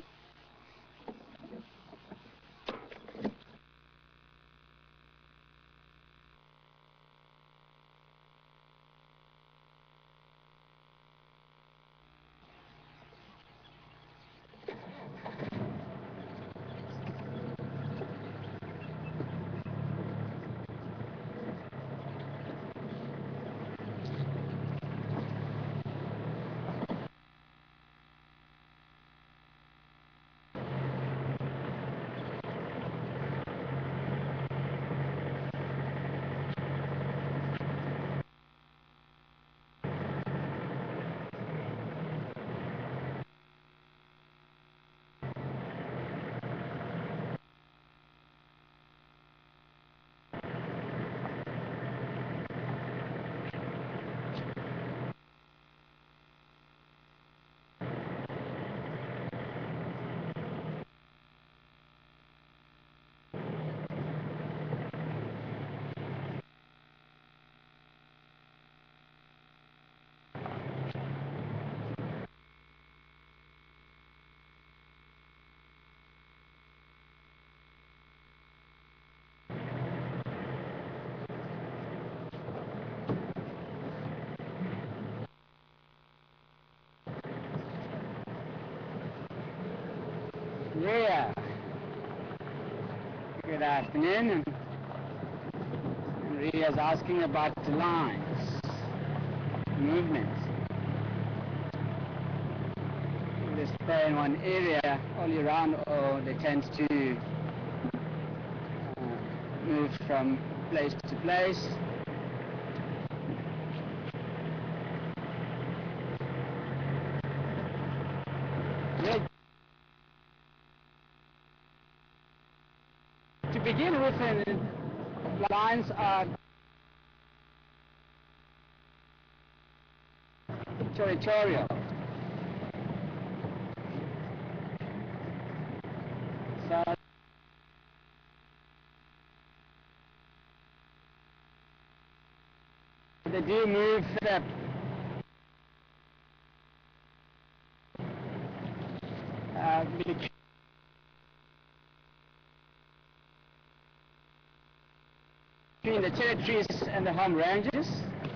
Speaker 1: Good afternoon. And, and Ria's asking about the lines, movements. If they stay in one area all year round, or they tend to uh, move from place to place. Yeah. To begin with, uh, lines are territorial. So they do move up. Uh, between the territories and the home ranges.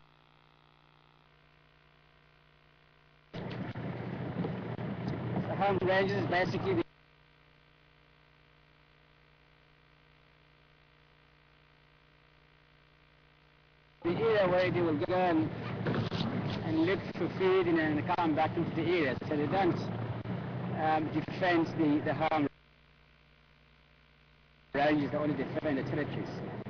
Speaker 1: The home ranges is basically the the area where they will go and, and look for food and then come back into the area. So they don't um, defend the, the home ranges, they only defend the territories.